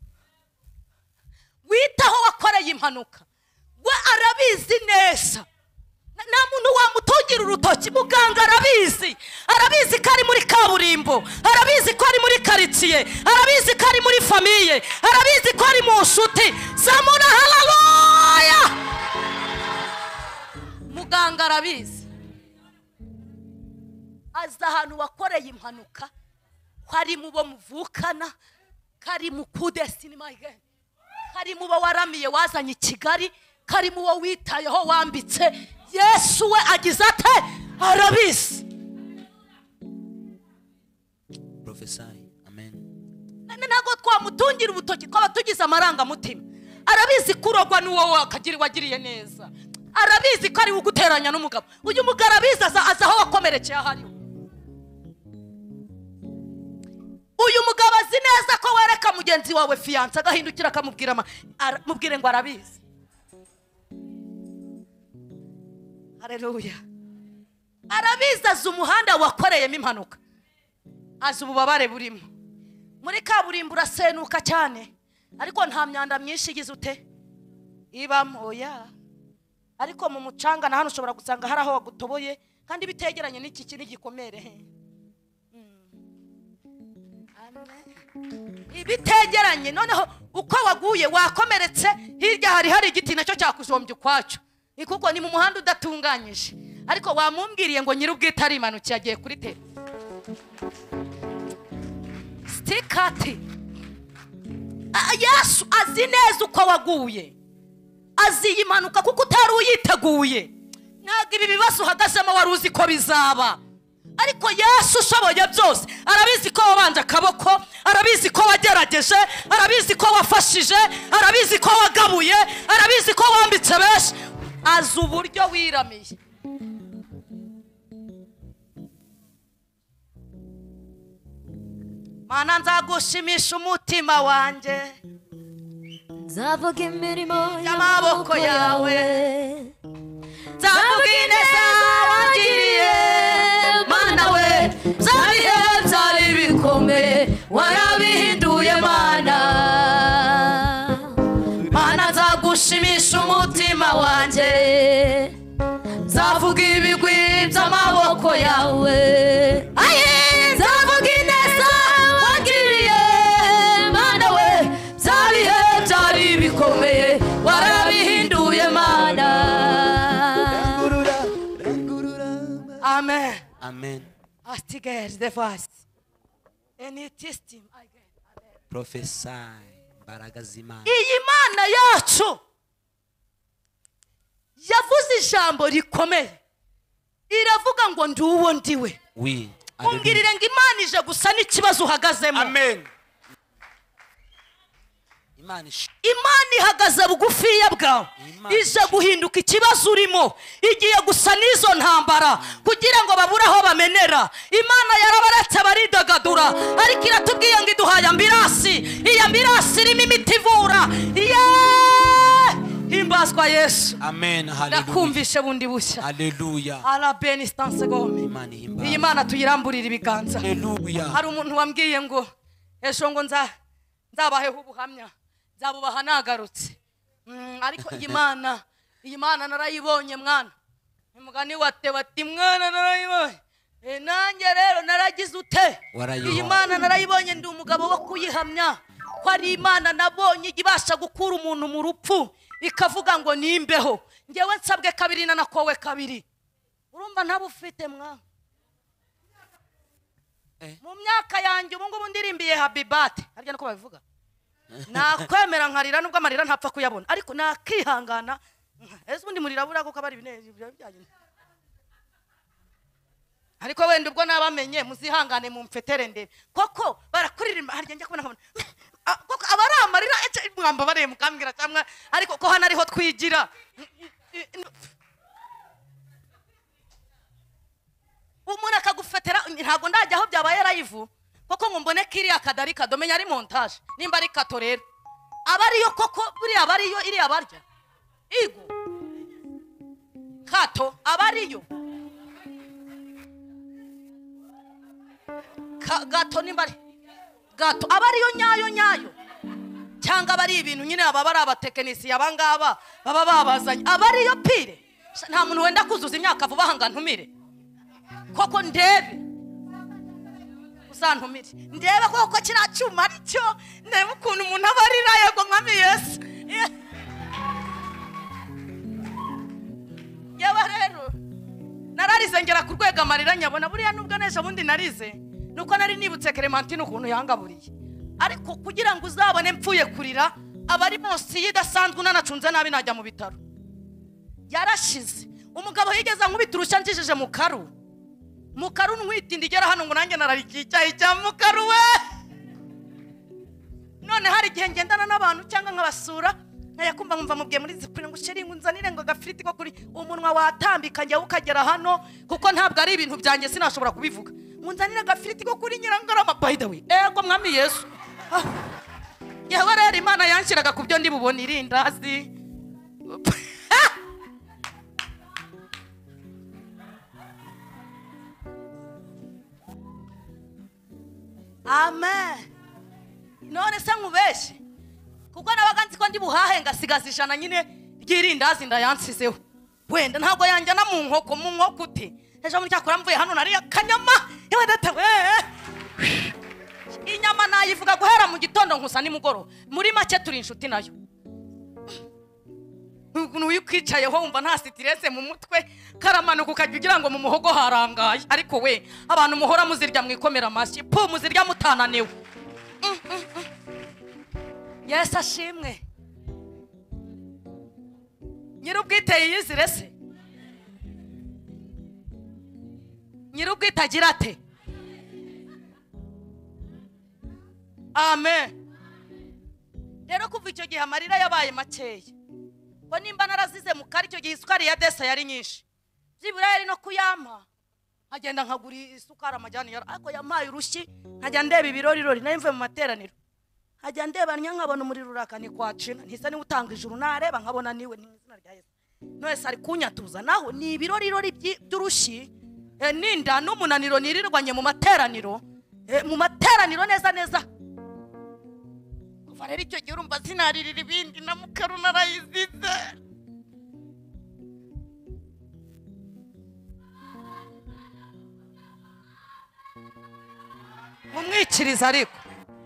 witaho wakoreye impanuka, we arabizi neza. Nta muntu wamutungira urutoki. Muganga arabizi. Arabizi ko ari muri kaburimbo, arabizi ko ari muri karitsiye, arabizi ko ari muri famiye, arabizi ko ari mu nshuti. Zamura haleluya. Muganga arabizi. Aza ahantu wakoreye impanuka hari mu bo muvukana kari mu kudestiny my God kari mu bo waramiye wazanye Kigali kari mu wo witayeho wambitse Yesu we agize ate arabizi prophesy amen ntago twamutungira ubutoki twaba tugize amaranga mutima arabizi kurogwa nuwo wakagira wagiriye neza arabizi ko ari uguteranya n'umugabo uyu mugabo arabizi aza aho wakomerekeye ahari uyu mugabo azi neza ko wereka mugenzi wawe fiance agahindukira akamubwira mubwire ngo arabizi haleluya arabizi azi umuhanda wakoreyemo impanuka azi ububabare burimo muri kaburimbo urasenuka cyane ariko nta myanda myinshi igize ute ibamo ya ariko mu mucanga na hano ushobora gusanga hari aho wagutoboye kandi bitegeranye n'iki kintu gikomere ibitegeranye noneho uko waguye wakomeretse hirya hari hari igiti nacyo cyakujombye ukwacu ikuko ni mu muhanda udatunganyije ariko wamumbwiriye ngo nyirubwite ari imanuki yagiye kuri te stikati Yesu azi neza uko waguye azi imanuka kuko utari uyiteguye ntabwo ibi bibazo uhagazemo wari uzi ko bizaba ariko Yesu ushoboye byose arabizi ko wabanje akaboko arabizi ko wagerageje arabizi ko wafashije arabizi ko wagabuye arabizi ko wambitse benshi azi uburyo wiramiye Mana nzagushimisha umutima wanjye nzavuga imirimo y'amaboko yawe nzavuga ineza wagiriye Mana we byabihe byari bikomeye warabihinduye Mana Mana nzagushimisha umutima wanjye nzavuga ibigwi by'amaboko yawe aye nzavuga ineza wagiriye Mana we byabihe byari bikomeye warabihinduye Mana amen amen astigere the voice and it is him again prophesy imbaraga z'Imana iyi Mana yacu yavuze ijambo rikomeye iravuga ngo ndi uwo ndiwe oui umbwirire ngo Imana ije gusa n'ikibazo uhagazemo amen Imana ihagaze bugufiya bwawe ije guhinduka ikibazo urimo igiye gusa n'izo ntambara kugira ngo babure aho bamenera Imana yarabaretse baridagadura ariko iratubwiye ngo iduhaye ambirasi iyi ambirasi irimo imiti ivura himbazwa Yesu amen haleluya ndakumvishe bundi bushya haleluya ala benistance gome iyi Mana tuyiramburira ibiganza haleluya hari umuntu wambwiye ngo ejo ngo nza nzabaheho ubuhamya nzabubaha nagarutse ariko iyi Mana iyi Mana narayibonye mwana umugani wate wati mwana narayibonye nanjye rero naragize ute iyi Mana narayibonye ndi umugabo wo kuyihamya ko ari Imana nabonye ibasha gukura umuntu mu rupfu ikavuga ngo nimbeho ngewe nsabwe kabiri na nakowe kabiri urumva ntabufite mwana mu myaka yanjye ubu ngubu ndirimbiye habibate harya nuko babivuga nakwemera nkarira nubwo amarira ntapfa kuyabona ariko nakihangana ese ubundi murira bura kuko abari binezi byagenda ariko wenda ubwo nabamenye muzihangane mu mfetere ndebe koko barakuririmba harya njya kubona nkabona koko abari amarira mwamba bare mukambwira cyangwa ariko ko hano ariho twigira umuntu akagufetera ntago ndajya aho byabaye live koko ngo mbone kiri akadari kadomenya ari montage nimba ari kato rero abariyo koko buri abariyo iri abarya igo kato abariyo Ka, gato nimba ari gato abariyo nyayo nyayo cyangwa bari ibintu nyine aba bari abatekinisi abangaba baba babazanye abariyo pire nta muntu wenda kuzuza imyaka vuba hanga ntumire koko ndebe uzantumire ndebe koko kira cyuma aricyo ndebe ukuntu umuntu abarira yego nkami Yesu yewe rero narari narize ngera ku rwego amarira nyabona buriya nubwo nesha bundi narize nuko nari nibutse Clementine ukuntu yangaburiye ariko kugira ngo uzabone mpfuye kurira abari munsi yidasanzwe nanacunze nabi najya mu bitaro yarashize umugabo yigeze nkubiturushya njijije mu karu mu karu ntwitinde igera hano ngo nanjye nararikicaye cya mu karu we none hari igihe ngendana n'abantu cyangwa nkabasura nayakumva nkumva mubwiye muri zikuri ngo sheri ngunzanire ngo gafiriti ko kuri umunwa watambika njya ukagera hano kuko ntabwo ari ibintu byanjye sinashobora kubivuga ngunzanire gafiriti ko kuri Nyirangarama by the way ego mwami Yesu yewe rero Imana yanshiraga ku byo ndi bubone irindazi amen none se nkubeshe kuko nabaga nzi ko ndi buhahe ngasigaza ijana nyine ry'irindazi ndayansizeho wenda ntabwo yanjyana mu nkoko mu nkoko ute ejo muri cyakora mvuye hano nari akanyama yewe data we inyama nayivuga guhera mu gitondo nkusa nimugoro muri make turi inshuti nayo nuyu kwicayeho wumva nta stress mu mutwe karamanuka ukajya ugira ngo mu muhogo harangaye ariko we abantu muhora muzirya mwikomera amashyi pu muzirya mutananiwe Yes ashimwe nyirubwite yizire se nyirubwite agira ate amen rero kuva icyo gihe amarira yabaye makeya ko nimba narazize mu kari icyo gihe isukari ya desa yari nyinshi byibura yari no kuyampa nkagenda nkagura isukari amajyane ariko yampaye urushyi nkajya ndeba ibirorirori nari mvuye mu materaniro hajya ndeba nkabona umuriro urakani kwacina ntisa niwe utanga ijuru nareba nkabona niwe ni izina rya Yesu none sari kunyatuza naho ni ibirorirori by'urushyi ninda n'umunaniro nirirwanye mu materaniro mu materaniro neza neza kuva rero icyo gihe urumva sinaririra ibindi na mukaru narayizize mumwikiriza ariko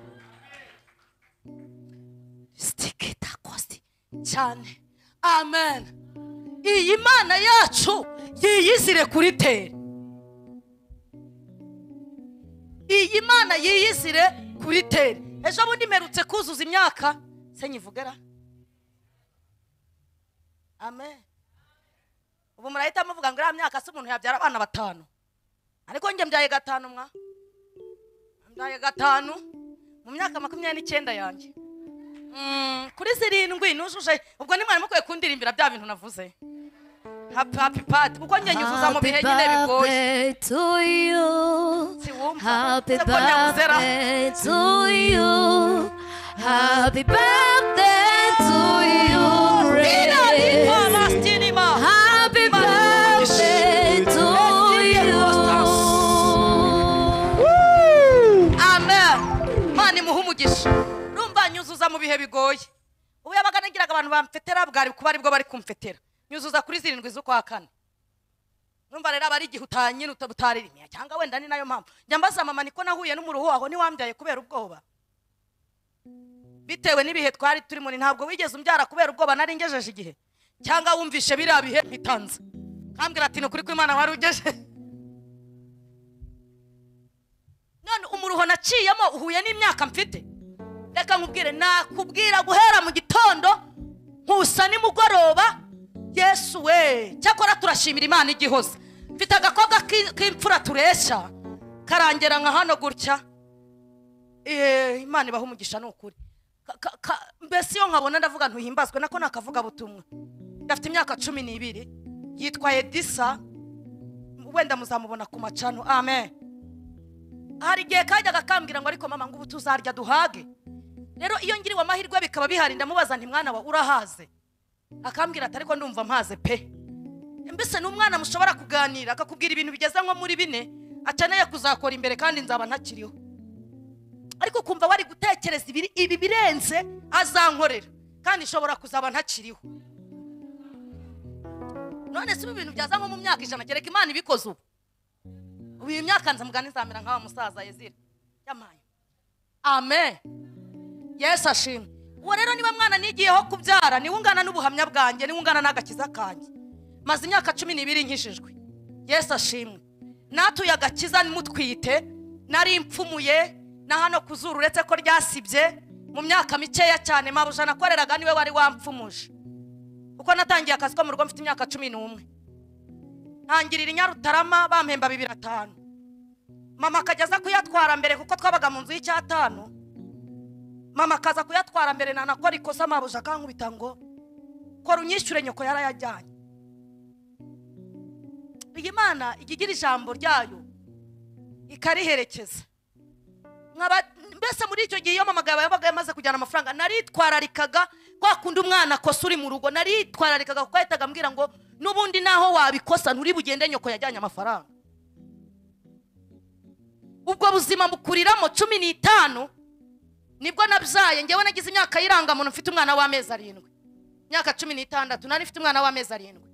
stikita kosti cyane amen iyi Mana yacu yiyizire kuri tere iyi Mana yiyizire kuri tere ejo bundi merutse kuzuza imyaka se nyivugera amen ubu murahita muvuga ngo iriya myaka se umuntu yabyara abana batanu ariko njye mbyaye gatanu mwa mbyaye gatanu mu myaka makumyabiri n'icyenda yanjye kuri zirindwi nujuje ubwo ni mwari mukwiye kundirimbira bya bintu navuze happy happy party kuko njye nyuzuza mu bihe nyine bigoye happy birthday to you happy birthday to you happy birthday to you amen mani muhumugisha nyuzuza mu bihe bigoye ubu yabaga nagiraga abantu bamfetera bwari kuba aribwo bari kumfetera nyuzuza kuri zirindwi z'ukwa kane numva rero abari igihe utanyine utabutaririmye cyangwa wenda ni nayo mpamvu njya mbaza mama niko nahuye n'umuruhu aho ni wambyaye kubera ubwoba bitewe n'ibihe twari turi muri ntabwo wigeze umbyara kubera ubwoba nari ngejeje igihe cyangwa wumvishe biriya bihe bitanze kambwira ati nukuri ko Imana wari ugeje none umuruho naciyemo uhuye n'imyaka mfite reka nkubwire nakubwira guhera mu gitondo nkusa nimugoroba Yesu we cyakora turashimira Imana igihoza mfite agakobwa k'imfura turesha karangera nka hano gutya eh Imana ibaho umugisha n'ukuri mbese yo nkabona ndavuga ntuhimbazwe nako nakavuga butumwa ndafite imyaka cumi n'ibiri yitwa Edisa wenda muzamubona ku macano amen hari igihe kajya gakambwira ngo ariko mama ngo ubu tuzarya duhage rero iyo ngiriwe amahirwe bikaba bihari ndamubaza nti mwana wa urahaze akambwira ati ariko ndumva mpaze pe mbese n'umwana mushobora kuganira akakubwira ibintu bigeze nko muri bine akeneye kuzakora imbere kandi nzaba ntakiriho ariko kumva wari gutekereza ibi birenze azankorera kandi nshobora kuzaba ntakiriho none se ibintu byaza nko mu myaka ijana kereka Imana ibikoze ubu ubu iyi myaka nzamugana nzamera nk'awa musaza Yezira yamaye amen Yesu ashimwe uwo rero niba mwana nigiyeho kubyara niwe ungana n'ubuhamya bwanjye niwe ungana n'agakiza kanjye maze imyaka cumi n'ibiri nkishijwe Yesu ashimwe. Natuye agakiza nimutwite, nari impfumuye na hano kuzuru uretse ko ryasibye mu myaka mikeya cyane. Mabuja nakoreraga niwe wari wampfumuje, uko natangiye akazi ko mu rugo mfite imyaka cumi n'umwe. Ntangirira i Nyarutarama bampemba bibiri atanu. Mama akajyaza kuyatwara mbere kuko twabaga mu nzu y'icyatanu. Mama akaza kuyatwara mbere na nakora ikosa mabuja akankubita ngo kora unyishyure nyoko yarayajyanye. Iyi Mana igigira ijambo ryayo ikariherekeza. Nkaba mbese muri icyo gihe iyo mama yabaga yamaze kujyana amafaranga naritwararikaga kwa kundi umwana kosa uri mu rugo, naritwararikaga kuko yahitaga ambwira ngo nubundi naho wabikosa nturi bugende nyoko yajyanye amafaranga. Ubwo buzima bukuriramo cumi n'itanu nibwo nabyaye. Ngewe nagize imyaka y'irangamuntu mfite umwana w'amezi arindwi. Imyaka cumi n'itandatu nari mfite umwana w'amezi arindwi.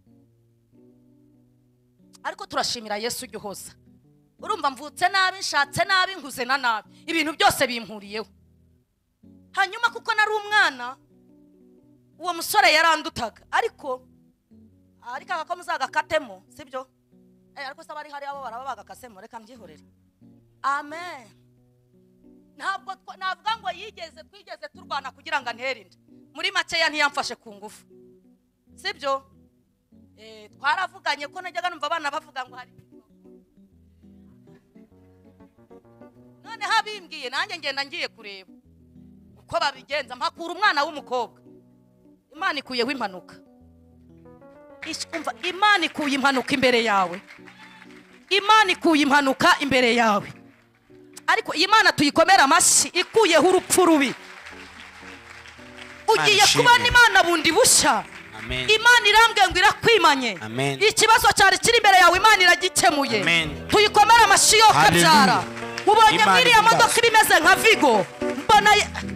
Ariko turashimira Yesu ugihoza. Urumva mvutse nabi, nshatse nabi, nguze na nabi, ibintu byose bimpuriyeho. Hanyuma kuko nari umwana, uwo musore yarandutaga. Ariko ariko akako muzagakatemo, sibyo? Eh ariko sabari hari abo barababaga kasemo, reka mbyihorere. Amen. Ntabwo navuga ngo yigeze twigeze turwana kugira ngo anterinde. Muri make ya ntiyamfashe ku ngufu. Sibyo? Eh twaravuganye ko najyaga numva abana bavuga ngo hari none habimbwiye nanjye ngenda ngiye kureba uko babigenza mpakura umwana w'umukobwa. Imana ikuyeho impanuka. Ishumva Imana ikuye impanuka imbere yawe. Imana ikuye impanuka imbere yawe. Ariko Imana tuyikomera amashyi ikuyeho urupfu rubi. Ugiye kubana Imana bundi bushya. Amen. Imana irambwe ngo irakwimanye. Ikibazo cyari kiri imbere yawe Imana iragikemuye. Tuyikomera amashyi yo kabyara. Ubonye muri ya modoka ibimeze nka Vigo. Mbona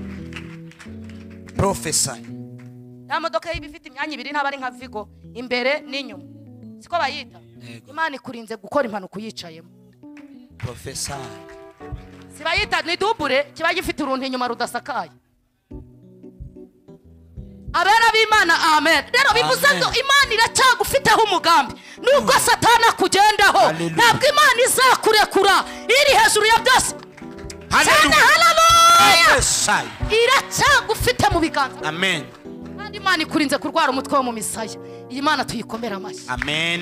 prophesy. Ya modoka y'ibifite imyanya ibiri ntabari nka Vigo imbere n'inyuma. Siko bayita. Imana ikurinze gukora impanuka uyicayemo. Prophesy. Sibayita ni double kiba gifite uruntu inyuma rudasakaye. Abera b'Imana amen. Rero bivuze ngo Imana iracyagufiteho umugambi. Nubwo Satani akugendaho ntabwo Imana izakurekura iri hejuru ya byose. Hallelujah. Iracyagufite mu biganza. Amen. Kandi Imana ikurinze kurwara umutwe wo mu misaya. Iyi Mana tuyikomera amashyi. Amen.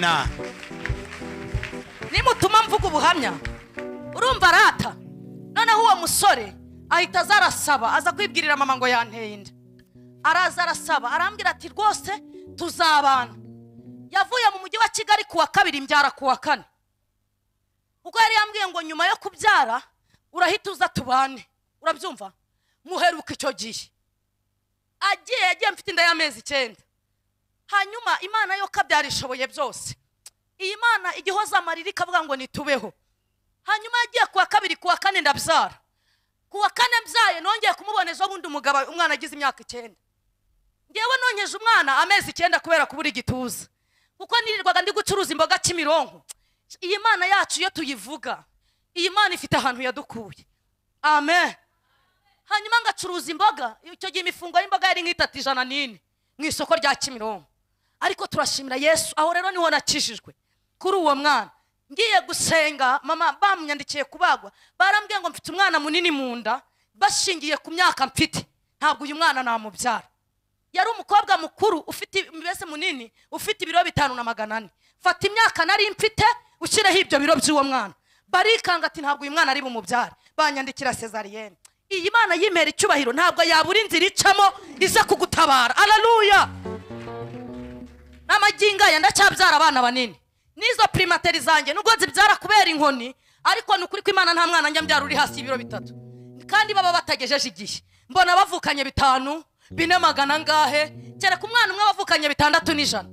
Nimutuma mvuga ubuhamya urumva rata. Noneho uwo musore ahita azarasaba aza kwibwirira mama ngo yanteye inda. Araza arasaba arambwira ati rwose tuzabana. Yavuye mu mujyi wa Kigali kuwa kabiri mbyara kuwa kane. Ubwo yari yambwiye ngo nyuma yo kubyara urahita uza tubane. Urabyumva? Muheruka icyo gihe. Agiye yagiye mfite inda y'amezi icyenda. Hanyuma Imana yo kabyara ishoboye byose. Iyi Mana igihoza amarira ikavuga ngo nitubeho. Hanyuma yagiye kuwa kabiri kuwa kane ndabyara. Kuwa kane mbyaye nongeye kumuboneza ubundi umugabo umwana agize imyaka icyenda. Ngewe nonyeje umwana amezi icyenda kubera kubura igituza. Kuko nirirwaga ndi gucuruza imboga Kimironko. Iyi Mana yacu iyo tuyivuga, iyi Mana ifite ahantu yadukuye. Amen. Hanyuma ngacuruza imboga, icyo gihe imifungo y'imboga yari nk'itatu ijana n'ine mu isoko rya Kimironko. Ariko turashimira Yesu, aho rero niho nakijijwe. Kuri uwo mwana ngiye gusenga, mama bamunyandikiye kubagwa, barambwiye ngo mfite umwana munini mu nda, bashingiye ku myaka mfite. Ntabwo uyu mwana namubyara. Yari umukobwa mukuru ufite imibese munini, ufite ibiro bitanu na magana ane. Fata imyaka nari mfite ushyireho ibyo biro by'uwo mwana. Barikanga ati ntabwo uyu mwana ari bumubyare. Banyandikira Cesarienne. Iyi Mana yimera icyubahiro ntabwo yabura inzira icamo iza kugutabara. Haleluya. Namaginga ya ndacyabyara abana banini. Nizo primateri zanjye nubwo zibyara kubera inkoni, ariko nukuri ko Imana nta mwana njya mbyara uri hasi ibiro bitatu. Kandi baba batagejeje igihe. Mbona bavukanye bitanu, bine magana ngahe, cyera ku mwana umwe bavukanye bitandatu n'ijana.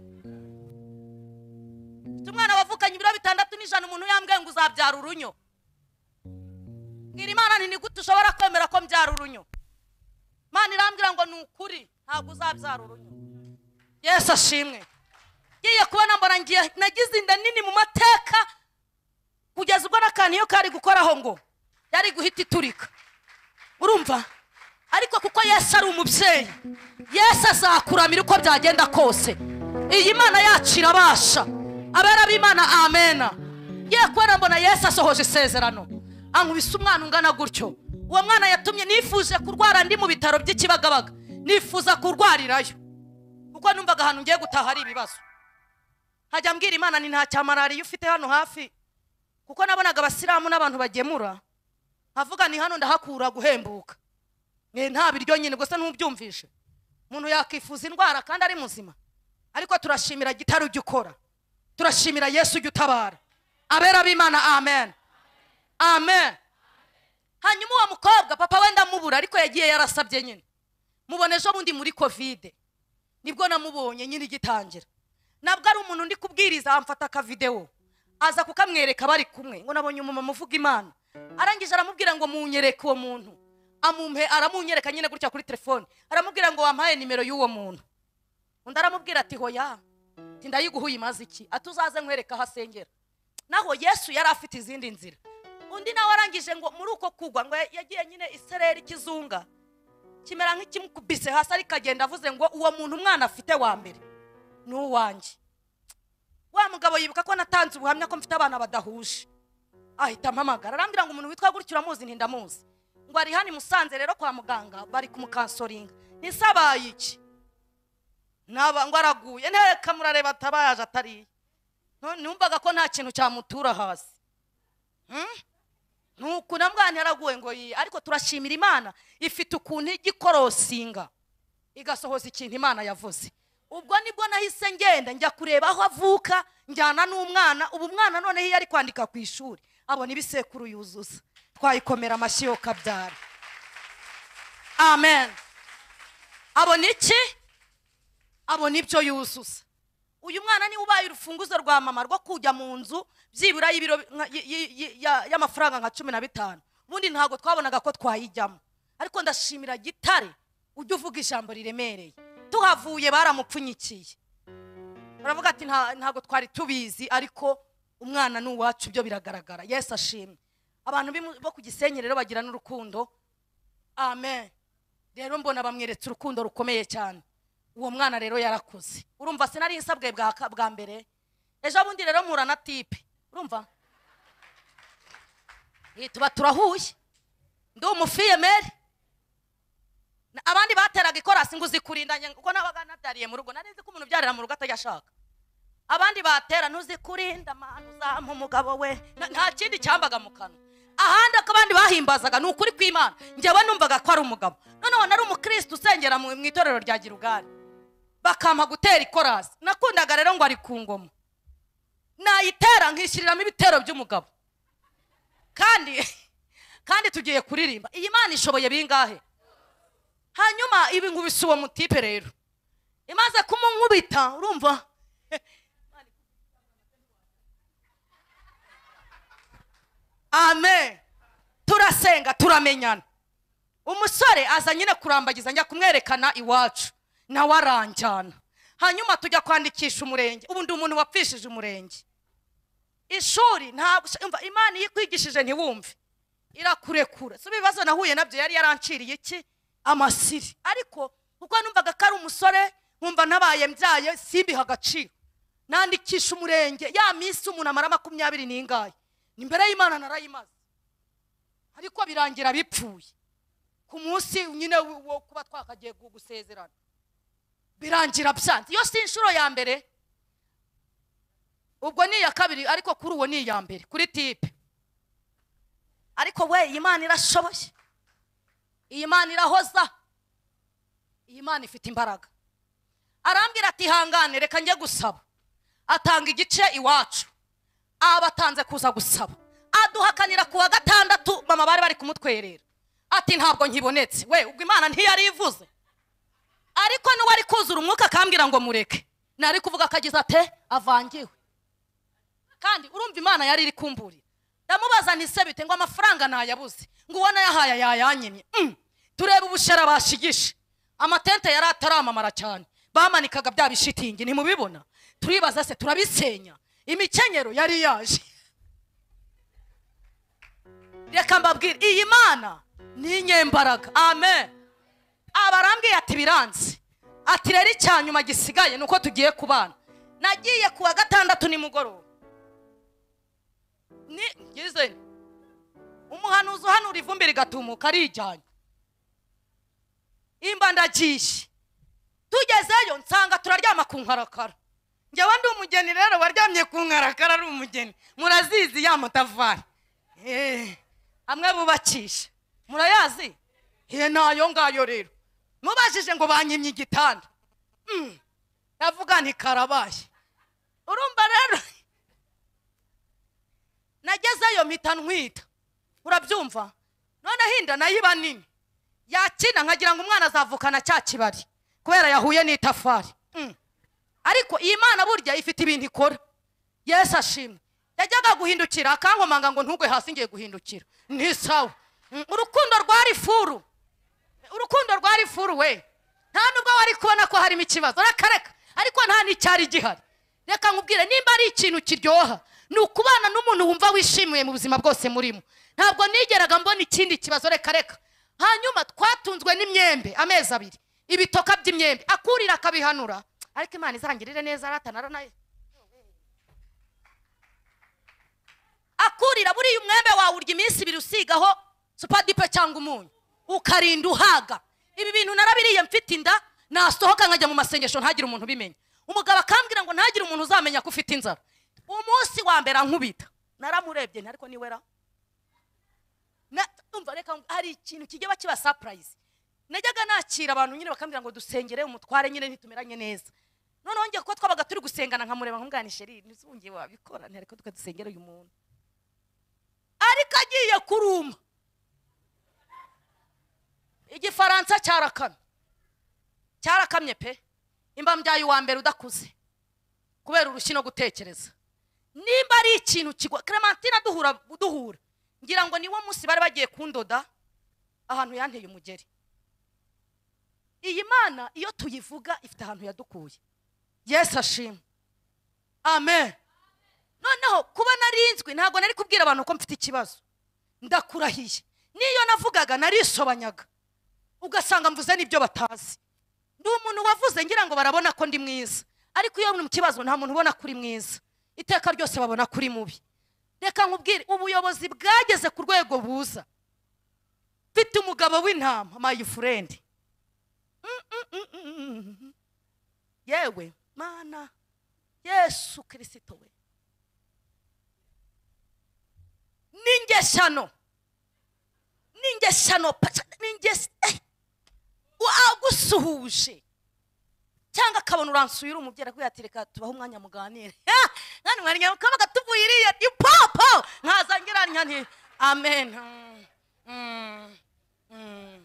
Umwana bavukanye ibiro bitandatu n'ijana umuntu yambwiye ngo uzabyara urunyo. Ngira Imana ni gute ushobora kwemera ko mbyara urunyo? Mana irambwira ngo nukuri ntabwo uzabyara urunyo. Yesu ashimwe. Giye kubona mbona ngiye nagize inda nini mu mateka kugeza ubwo nakani yo kari gukoraho ngo yari guhita iturika. Urumva? Ariko kuko Yesu ari umubyeyi, Yesu azakuramira uko byagenda kose. Iyi Mana yacu irabasha. abera b'Imana amena. Ye kubona mbona Yesu asohoje isezerano ankubise umwana ungana gutyo. Uwo mwana yatumye nifuje kurwara ndi mu bitaro by'Ikibagabaga, nifuza kurwarirayo kuko numvaga ahantu ngiye gutaha ari ibibazo. Hajya mbwira Imana ni nta cyamarari ufite hano hafi, kuko nabonaga abasilamu n'abantu bagemura, havuga ni hano ndahakura guhembuka. Ne nta biryo nyine gusa ntubyumvishe. Umuntu yakifuza indwara kandi ari muzima. Ariko turashimira gitaro ugikora, turashimira Yesu ugitabara. Abera b'Imana amen amen. Hanyuma uwo mukobwa papa wenda mubura, ariko yagiye yarasabye nyine. Mubone ejo bundi muri covid nibwo namubonye nyine igitangira. Nabwo ari umuntu ndi kubwiriza amfata ka video aza kukamwereka bari kumwe, ngo nabonye umumama uvuga Imana. Arangije aramubwira ngo munyereke uwo muntu, amumpe aramunyereka nyine gutya kuri telefone. Aramubwira ngo wampaye nimero y'uwo muntu. Undi aramubwira ati hoya tindayiguhuye imaze iki, atuzaze nkwereka hasengera. Naho Yesu yari afite izindi nzira. Undi nawe arangije ngo muri uko kugwa ngo yagiye nyine isereri kizunga kimera nk'ikimukubise hasi, ari kagenda avuze ngo uwo muntu umwana afite wa mbere n'uwanjye. Wa mugabo yibuka ko natanze ubuhamya ko mfite abana badahuje, ahita mpamagara arambwira ngo umuntu witwa gutyo uramuzi? Ntindamuzi. Ngo ari hani Musanze rero kwa muganga bari kumukansoringa. Nisabaye iki naba ngo araguye ntereka murareba tabayaje atari numvaga ko nta kintu cyamutura hasi. Hmm? Nuko nambwani yaraguye ngo yi, ariko turashimira Imana ifite ukuntu igikorosinga igasohoza ikintu Imana yavuze. Ubwo nibwo nahise ngenda njya kureba aho avuka, njyana n'umwana. Ubu mwana none yari kwandika ku ishuri, abona ibisekuru yuzuza. Twayikomera amashyi yo kabyara. Amen. Abona iki? Abona ibyo yuzuza. Uyu mwana ni ubaye urufunguzo rwa mama rwo kujya mu nzu byibura y'ibiro y'amafaranga nka cumi na bitanu. Ubundi ntago twabonaga ko twayijyamo, ariko ndashimira Gitare ujye uvuga ijambo riremereye. Tuhavuye baramupfunyikiye, baravuga ati ntago twari tubizi, ariko umwana n'uwacu byo biragaragara. Yesu ashimwe. Abantu bo ku Gisenyi rero bagira n'urukundo. Amen. Rero mbona bamweretse urukundo rukomeye cyane. Uwo mwana rero yarakuze. Urumva sinari insabwe bwa bwa mbere. Ejo bundi rero mpura na type. Urumva? Eh tuba turahuye. Ndi umufiyemeri. Abandi bateraga ikorasi nguzi kurindanye kuko nabaga nabyariye mu rugo. Narizi ko umuntu byarira mu rugo atajashaka. Abandi batera ntuzi kurinda manu zampa umugabo we. Nta kindi cyambaga mu kanwa. Ahandi akabandi bahimbazaga n'ukuri kw'Imana. Njewe numvaga ko ari umugabo. Noneho nari umukristo usengera mu itorero rya Girugari. Bakampa gutera ikorasi. Nakundaga rero ngo ari ku ngoma. Nayitera nkishiriramo ibitero by'umugabo. Kandi kandi tugiye kuririmba. Iyi Imana ishoboye bingahe? Hanyuma ibi nkubise uwo mutipe rero. Imaze kumunkubita, urumva? Amen. Turasenga turamenyana. Umusore aza nyine kurambagiza njya kumwerekana iwacu na waranjyana. Hanyuma tujya kwandikisha umurenge. Ubu ndi umuntu wapfishije umurenge. Ishuri ntabwo Imana yikwigishije ntiwumve. Irakurekura. So bibazo nahuye nabyo yari yaranciriye iki amasiri. Ariko uko numvaga ko ari umusore nkumva nabaye mbyaye simbiha agaciro. Nandikisha umurenge ya minsi umuntu amara makumyabiri n'ingahe. Imbere y'Imana narayimaze. Ariko birangira bipfuye. Ku munsi nyine wo kuba twakagiye gusezerana. Birangira byanze. Yo si inshuro ya mbere. Ubwo ni ya kabiri, ariko kuri uwo ni ya mbere kuri type. Ariko we Imana irashoboye. Imana irahoza. Imana ifite imbaraga. Arambwira ati hangane reka njye gusaba. Atanga igice iwacu. Abatanze kuza gusaba. Aduhakanira kuwa gatandatu mama bari bari kumutwerera. Ati ntabwo nkibonetse. We ubwo Imana ntiyari ivuze. Ariko n'uwari kuzura umwuka akambwira ngo mureke. Nari kuvuga akagize ate avangiwe. Kandi urumva Imana yari iri kumburira. Ndamubaza nise bite ngo amafaranga nayabuze. Ngo ubona yahaya yayanyemye. Mm. Tureba ubushera bashigisha. Amatente yari ataramamara cyane. Bamanikaga bya bishitingi ni mubibona. Turibaza se turabisenya. Imikenyero yari yaje. Reka mbabwire iyi Mana ni nyembaraga. Amen. Abarambwiye ati biranze. Ati rero icyanyuma gisigaye nuko tugiye kubana. nagiye kuwa gatandatu nimugoroba ni ngize umuhanuzi uhanura ivumbi rigatumuka arijyanye imba ndagishe tugezeyo nsanga turaryama ku nkarakara njyewe ndi umugeni rero waryamye ku nkarakara ari umugeni murazizi ya matafari eh amwe bubakisha murayazi he nayo ngayo rero mubajije ngo banyimye igitanda mm ndavuga nti karabaye urumva rero nagezeyo mpita ntwita urabyumva none hinda nayiba nini yakina nkagira ngo umwana azavukana cya kibari kubera yahuye n'itafari mm. ariko iyi Mana burya ifite ibintu ikora Yesu ashimwe yajyaga guhindukira akankomanga ngo ntugwe hasi ngiye guhindukira ni sawa mm. urukundo rwari furu urukundo rwari furu we nta nubwo wari kubona ko harimo ikibazo rakareka ariko nta n'icyari gihari reka nkubwire nimba ari ikintu kiryoha ni ukubana n'umuntu wumva wishimiye mu buzima bwose murimo ntabwo nigeraga mbona ikindi kibazo reka reka hanyuma twatunzwe n'imyembe amezi abiri ibitoka by'imyembe akurira akabihanura ariko Imana izangirire neza aratanara naye akurira buri umwembe wawe urya iminsi ibiri usigaho supadipe cyangwa umunyu ukarinda uhaga ibi bintu narabiriye mfite inda nasohoka nkajya mu masengesho ntagire umuntu bimenya umugabo akambwira ngo ntagire umuntu uzamenya ko ufite inzara umunsi wa mbere ankubita naramurebye ariko niwera na umva reka hari ikintu kijya kiba surprise najyaga nakira abantu nyine bakambwira ngo dusengere umutware nyine ntitumeranye neza none onge ko twabaga turi gusengana nkamureba nkumganisheri nizungiye wabikora ntareko tukadusengera uyu muntu ariko agiye kuruma igifaransa cyarakamye cyarakamye pe imba mbyaye wa mbere udakuze kubera urushyi no gutekereza nimba ari ikintu kigwa Clementine duhura duhura ngira ngo niwo munsi bari bagiye kundoda ahantu yanteye umugeri iyi Mana iyo tuyivuga ifite ahantu yadukuye Yesu ashimwe amen noneho kuba narinzwe ntago nari kubwira abantu ko mfite ikibazo ndakurahiye niyo navugaga narisobanyaga ugasanga mvuze nibyo batazi ndi umuntu wavuze ngira ngo barabona ko ndi mwiza ariko iyo mu kibazo nta muntu ubona kuri mwiza iteka ryose babona kuri mubi reka nkubwire ubuyobozi bwageze ku rwego buza mfite umugabo w'intama my friend mm -mm -mm -mm -mm. yewe Mana Yesu Kristo we ningeshyano ningeshyano ninges wagusuhuje cyangwa akabona uransuye umubyeyi kwiyatireka tubaho umwanya muganire nani mwari nyakabaga tuvuye iriya ipopo nkazangiranya nti amen mm mm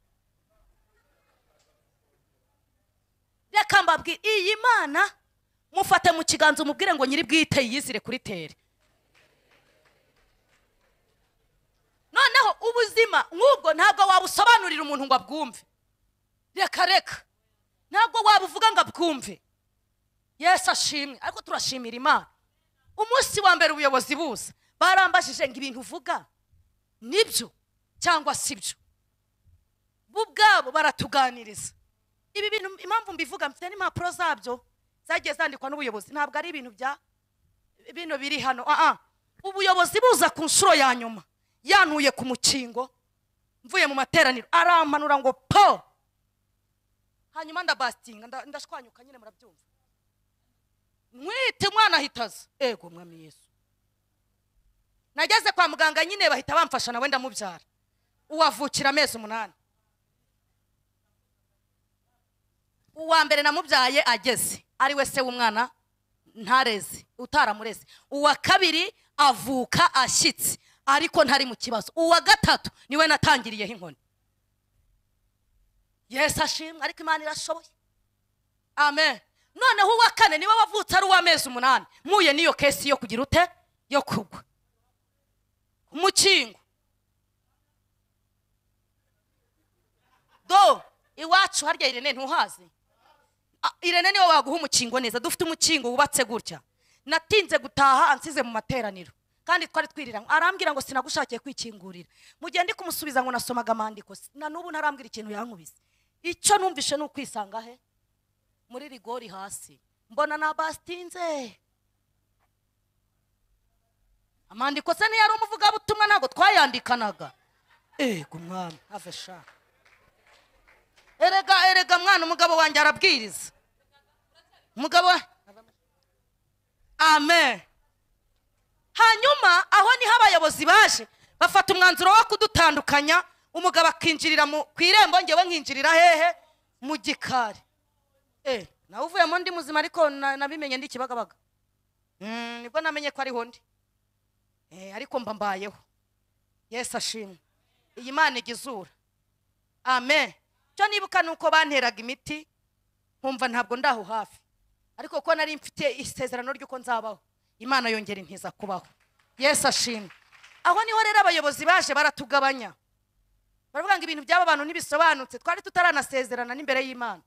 reka mbabwire iyi Mana mufate mu kiganza umubwire ngo nyiri bwite yizire kuri tere noneho ubuzima nk'ubwo ntabwo wabusobanurira umuntu ngo abwumve reka reka ntabwo wabuvuga ngo abwumve Yesu ashimwe ariko turashimira Imana umunsi wa mbere ubuyobozi buza barambajije ngo ibintu uvuga nibyo cyangwa sibyo bubwabo baratuganiriza ibi bintu impamvu mbivuga mfite n'impapuro zabyo zagiye zandikwa n'ubuyobozi ntabwo ari ibintu bya bino biri hano a a ubuyobozi buza ku nshuro ya nyuma yantuye ku mukingo mvuye mu materaniro arampanura ngo po hanyuma ndabastinga ndashwanyuka nyine murabyumva mwite mwana hitaza ego mwami Yesu nageze kwa muganga nyine bahita bamfasha nawe ndamubyara uwavukira amezi umunani uwa mbere namubyaye ageze ari we se w'umwana ntareze utaramureze uwa kabiri avuka ashyitsi ariko ntari mu kibazo uwa gatatu niwe natangiriyeho inkoni Yesu ashimwe ariko Imana irashoboye amen noneho uwa kane niwe wavutse ari uw'amezi umunani muye niyo kesi yo kugira ute yo kugwa umukingo do iwacu harya Irene ntuhazi Irene niwe waguha umukingo neza dufite umukingo wubatse gutya natinze gutaha ansize mu materaniro kandi twari twirira arambwira ngo sinagushakiye kwikingurira mu gihe ndi kumusubiza ngo nasomaga amandiko na nubu ntarambwira ikintu yankubise icyo numvishe no kwisanga he muri rigori hasi mbona nabastinze amandiko se ni yari umuvugabutumwa ntabwo twayandikanaga ego mwana have sha erega erega mwana umugabo wanjye arabwiriza umugabo amen. Hanyuma aho niho abayobozi baje bafata umwanzuro wo kudutandukanya, umugabo akinjirira mu kwirembo ngewe nkinjirira hehe mu gikari. Eh nawe uvuyemo ndi muzima ariko nabimenye ndi kibagabaga. Mm nibwo namenye ko ari hondi. Eh ariko mbambayeho. Yesu ashimwe. Iyi Imana igizura. Amen. Cyo nibuka nuko banteraga imiti nkumva ntabwo ndaho hafi. Ariko ko nari mfite isezerano ry'uko nzabaho, Imana yongera intiza kubaho. Yesu ashimwe. Aho niho rero abayobozi baje baratugabanya. Baravuga ngo ibintu by'aba abantu ntibisobanutse, twari tutaranasezerana n'imbere y'Imana.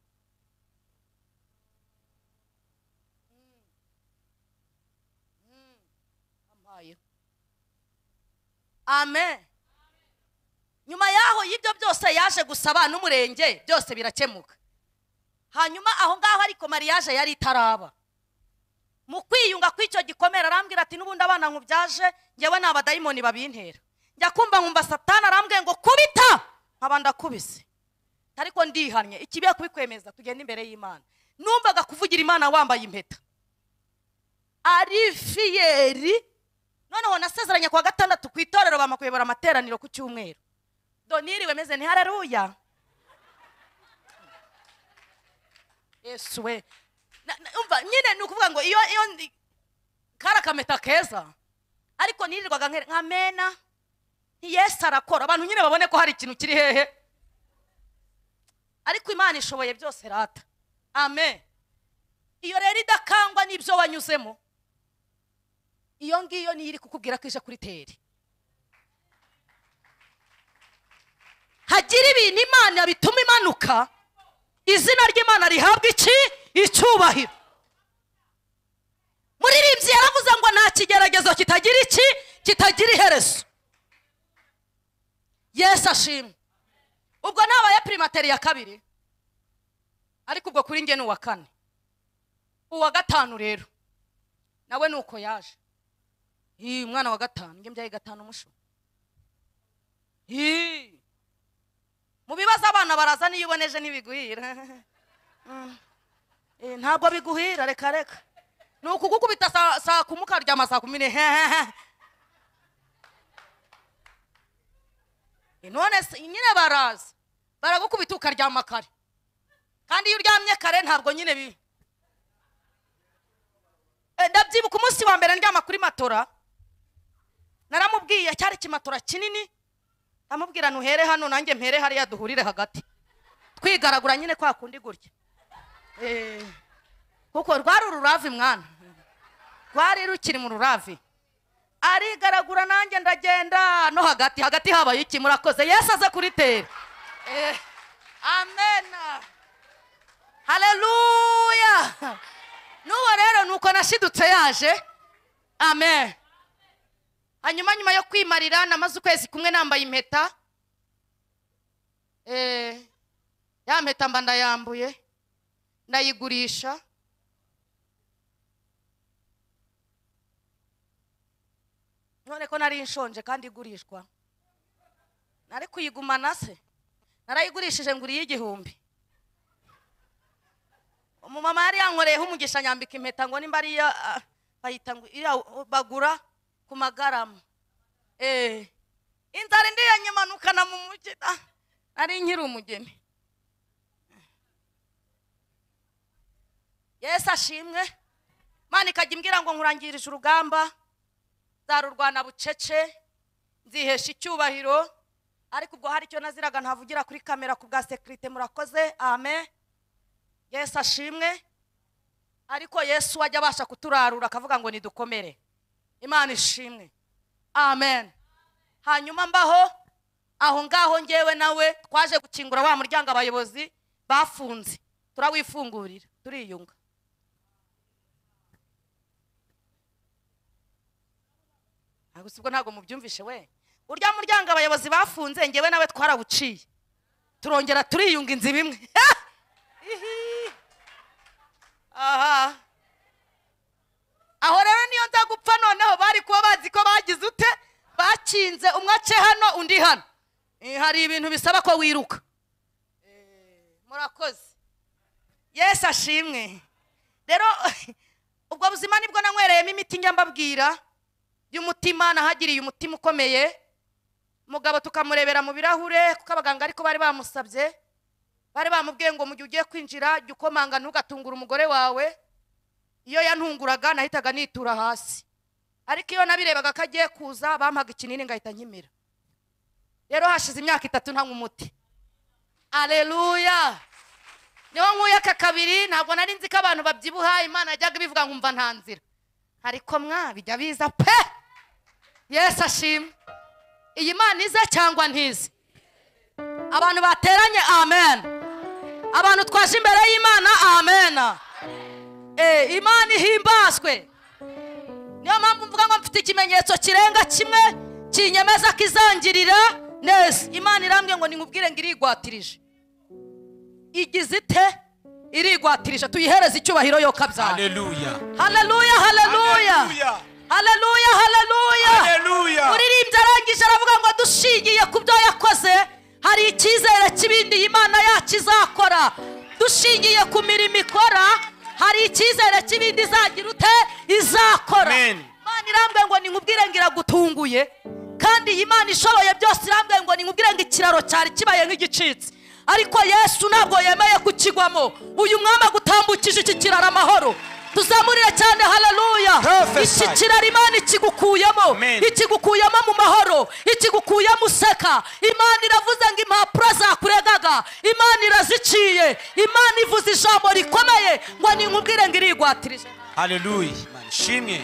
Amen. Nyuma yaho y'ibyo byose yaje gusaba n'umurenge byose birakemuka. Hanyuma aho ngaho ariko mariage yari itaraba. Mu kwiyunga kw'icyo gikomera arambwira ati nubundi abana nkubyaje ngewe n'abadayimoni babintera. Njya kumva nkumva Satani arambwiye ngo kubita, nkaba ndakubise. Ariko ndihanye ikibiye kubikwemeza tugenda imbere y'Imana. Numvaga kuvugira Imana wambaye impeta. Ari fiyeri. Noneho nasezeranye kwa gatandatu kwitorero bamakuyobora amateraniro ku cyumweru. Doniriwe meze ni haleluya. Yesu we. Umva nyine nukuvuga ngo iyo iyo kara kameta keza. Ariko nirirwaga nkamena. Yesu arakora abantu nyine babone ko hari ikintu kiri hehe. Ariko Imana ishoboye byose rata. Amen. Iyo rero idakangwa nibyo wanyuzemo. Iyo ngiyo ni iri kukubwira ko ije kuri teri. Hagira ibintu Imana bituma imanuka, izina ry'Imana rihabwa iki icyubahiro. Muririmbyi yaravuze ngo nta kigeragezo kitagira iki kitagira iherezo. Yesu ashimwe. Ubwo nabaye primateri ya kabiri, ariko ubwo kuri nge ni uwa kane. Uwa gatanu rero nawe nuko yaje. Hi mwana wa gatanu nge mbyaye gatanu musho. Hi mu bibazo abana baraza niyo uboneje nibiguhira. Eh ntabwo biguhira reka reka. Nuko gukubita saa sa kumuka ryama saa kumi ne. None nyine baraza baragukubita ukaryama kare. Kandi iyo uryamye kare ntabwo nyine bi. Eh ndabyibuka umunsi wa mbere ndyama kuri matora. Naramubwiye cyari kimatora kinini. Amubwira ntuhere hano nanjye mpere hariya duhurire hagati. Twigaragura nyine kwa kundi gutya. Eh kuko rwari ururavi mwana. Rwari rukiri mu ruravi. Arigaragura nanjye ndagenda no hagati hagati habaye iki murakoze. Yesu aze kuri teri. Eh amen. Haleluya. Nuwo rero nuko nashidutse yaje. Amen. Hanyuma nyuma yo kwimarira namaze ukwezi kumwe nambaye impeta. Eh ya mpeta mba ndayambuye ndayigurisha. None ko nari nshonje kandi igurishwa. Nari kuyigumana se. Narayigurishije nguriye igihumbi. Umumama yari yankoreyeho umugisha nyambika impeta ngo nimba ari ya bayita ngo bagura ku magarama. Eh inzara ndi yanyimanukana mu mujyi ari nkiri umugeni. Yesu ashimwe. Mana ikajya imbwira ngo nkurangirije urugamba zarurwana bucece nzihesha icyubahiro, ariko ubwo hari icyo naziraga ntavugira kuri kamera ku bwa security murakoze. Amen. Yesu ashimwe. Ariko Yesu wajya abasha kuturarura akavuga ngo nidukomere. Imana ishimwe. Amen. Hanyuma mbaho aho ngaho ngewe nawe twaje gukingura wa muryango abayobozi bafunze. Turawifungurira turiyunga. Agusibwo ntago mubyumvishe we. Urya muryango abayobozi bafunze ngewe nawe twarawuciye. Turongera turiyunga inzi bimwe. Aha undi hano hari ibintu bisaba ko wiruka. Murakoze. Yesu ashimwe. Rero ubwo buzima nibwo nanywereyemo imiti njya mbabwira y'umutima, nahagiriye umutima ukomeye. Mugabo tukamurebera mu birahure kuko abaganga ariko bari bamusabye, bari bamubwiye ngo mu gihe ugiye kwinjira jya ukomanga ntugatungura umugore wawe. Iyo yantunguraga nahitaga nitura hasi, ariko iyo nabirebaga ko agiye kuza bampaga ikinini ngahita nkimira. Rero hashize imyaka itatu nta umuti. Aleluya. Niho nkuye aka kabiri, ntabwo nari nzi ko abantu babyibuha Imana yajyaga bivuga nkumva nta nzira, ariko mwa bijya biza pe. Yesu ashimwe. Iyi Imana ize cyangwa ntize? Abantu bateranye amen. Abantu twaje imbere y'Imana amen. Eh, Imana ihimbazwe. Niyo mpamvu mvuga ngo mfite ikimenyetso kirenga kimwe kinyemeza kizangirira neza. Imana irambye ngo ninkubwire ngo irigwatirije. Igize ite? Irigwatirije. Tuyihereze icyubahiro yo kabyara. Haleluya. Haleluya, haleluya. Haleluya, haleluya. Haleluya. Uririmbye arangije aravuga ngo dushingiye ku byo yakoze hari icyizere kibindi Imana yacu izakora. Dushingiye ku mirimo ikora hari icyizere kibindi izagira ute izakora. Imana irambye ngo ninkubwire ngo iragutunguye, kandi Imana ishoboye byose irambye ngo ninkubwire ngo ikiraro cyari kibaye nk'igicitse, ariko Yesu ntabwo yemeye kukigwamo. Uyu mwami agutambukije iki kiraro amahoro. Tuzamurire cyane haleluya. Iki kiraro Imana ikigukuyemo, ikigukuyemo mu mahoro, ikigukuyemo useka. Imana iravuze ngo impapuro zakuregaga Imana iraziciye. Imana ivuze ijambo rikomeye ngo ninkubwire ngo irigwatirije. Haleluya. Imana ishimwe.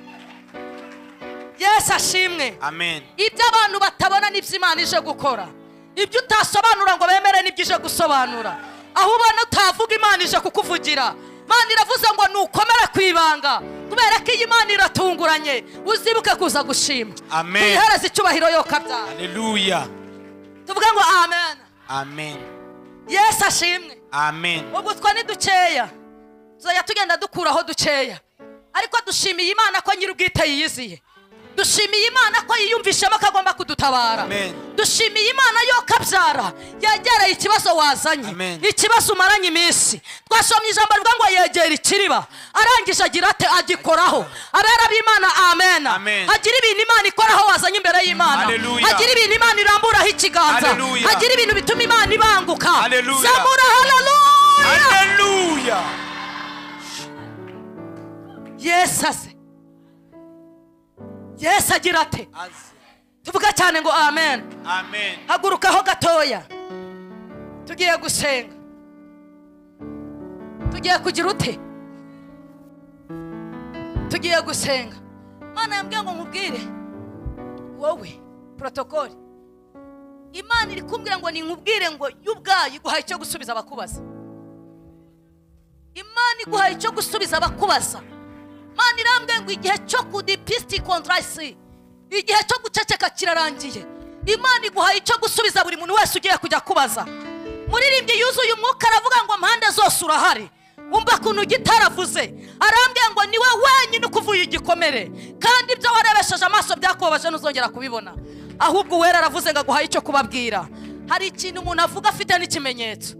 Yesu ashimwe. Amen. Ibyo abantu batabona nibyo Imana ije gukora. Ibyo utasobanura ngo bemere nibyo ije gusobanura. Aho ubona utavuga Imana ije kukuvugira. Imana iravuze ngo nukomere kwibanga, kubera ko iyi Imana iratunguranye. Uzibuke kuza gushima. Amen. Tuyihereze icyubahiro yo kabyara. Haleluya. Tuvuga ngo amen. Amen. Yesu ashimwe. Amen. Ubwo twa ni dukeya, tuzoya tugenda dukuraho dukeya, ariko dushimiye Imana ko nyir'ubwite yiyiziye. Dushimiye Imana ko yiyumvishemo kagomba kudutabara. Amen. Dushimiye Imana yo kabyara yegereye ikibazo wazanye. Amen. Ikibazo umaranye iminsi. Twashomye ijambo rivuga ngo yegera ikiriba, arangije agira ate agikoraho. Abera b'Imana amen. Amen. Hagira ibintu Imana ikoraho wazanye imbere y'Imana. Hallelujah. Hagira ibintu Imana iramburaho ikiganza. Hallelujah. Hagira ibintu bituma Imana ibanguka. Hallelujah. Zamura haleluya. Haleluya. Yesu ase. Yesu agira ate? Tuvuga cyane ngo amen. Amen. Hagurukaho gatoya. Tugiye gusenga. Tugiye kugira ute? Tugiye gusenga. Mana yambwiye ngo nkubwire wowe protocol. Imana iri kumbwira ngo ninkubwire ngo y'ubwayi iguhaye icyo gusubiza abakubaza. Imana iguhaye icyo gusubiza abakubaza. Imana irambwiye ngo igihe cyo kudipisti kontrasi, igihe cyo guceceka kirarangiye. Imana iguhaye icyo gusubiza buri muntu wese ugiye kujya kubaza. Muririmbye yuzuye umwuka aravuga ngo mpande zose urahari. Umva kuntu gitaravuze, arambwiye ngo niwe wenyine ukuvuye igikomere, kandi ibyo warebesheje amaso byakubabaje ntuzongera kubibona. Ahubwo uwera aravuze ngo aguhaye icyo kubabwira. Hari ikintu umuntu avuga afite n'ikimenyetso.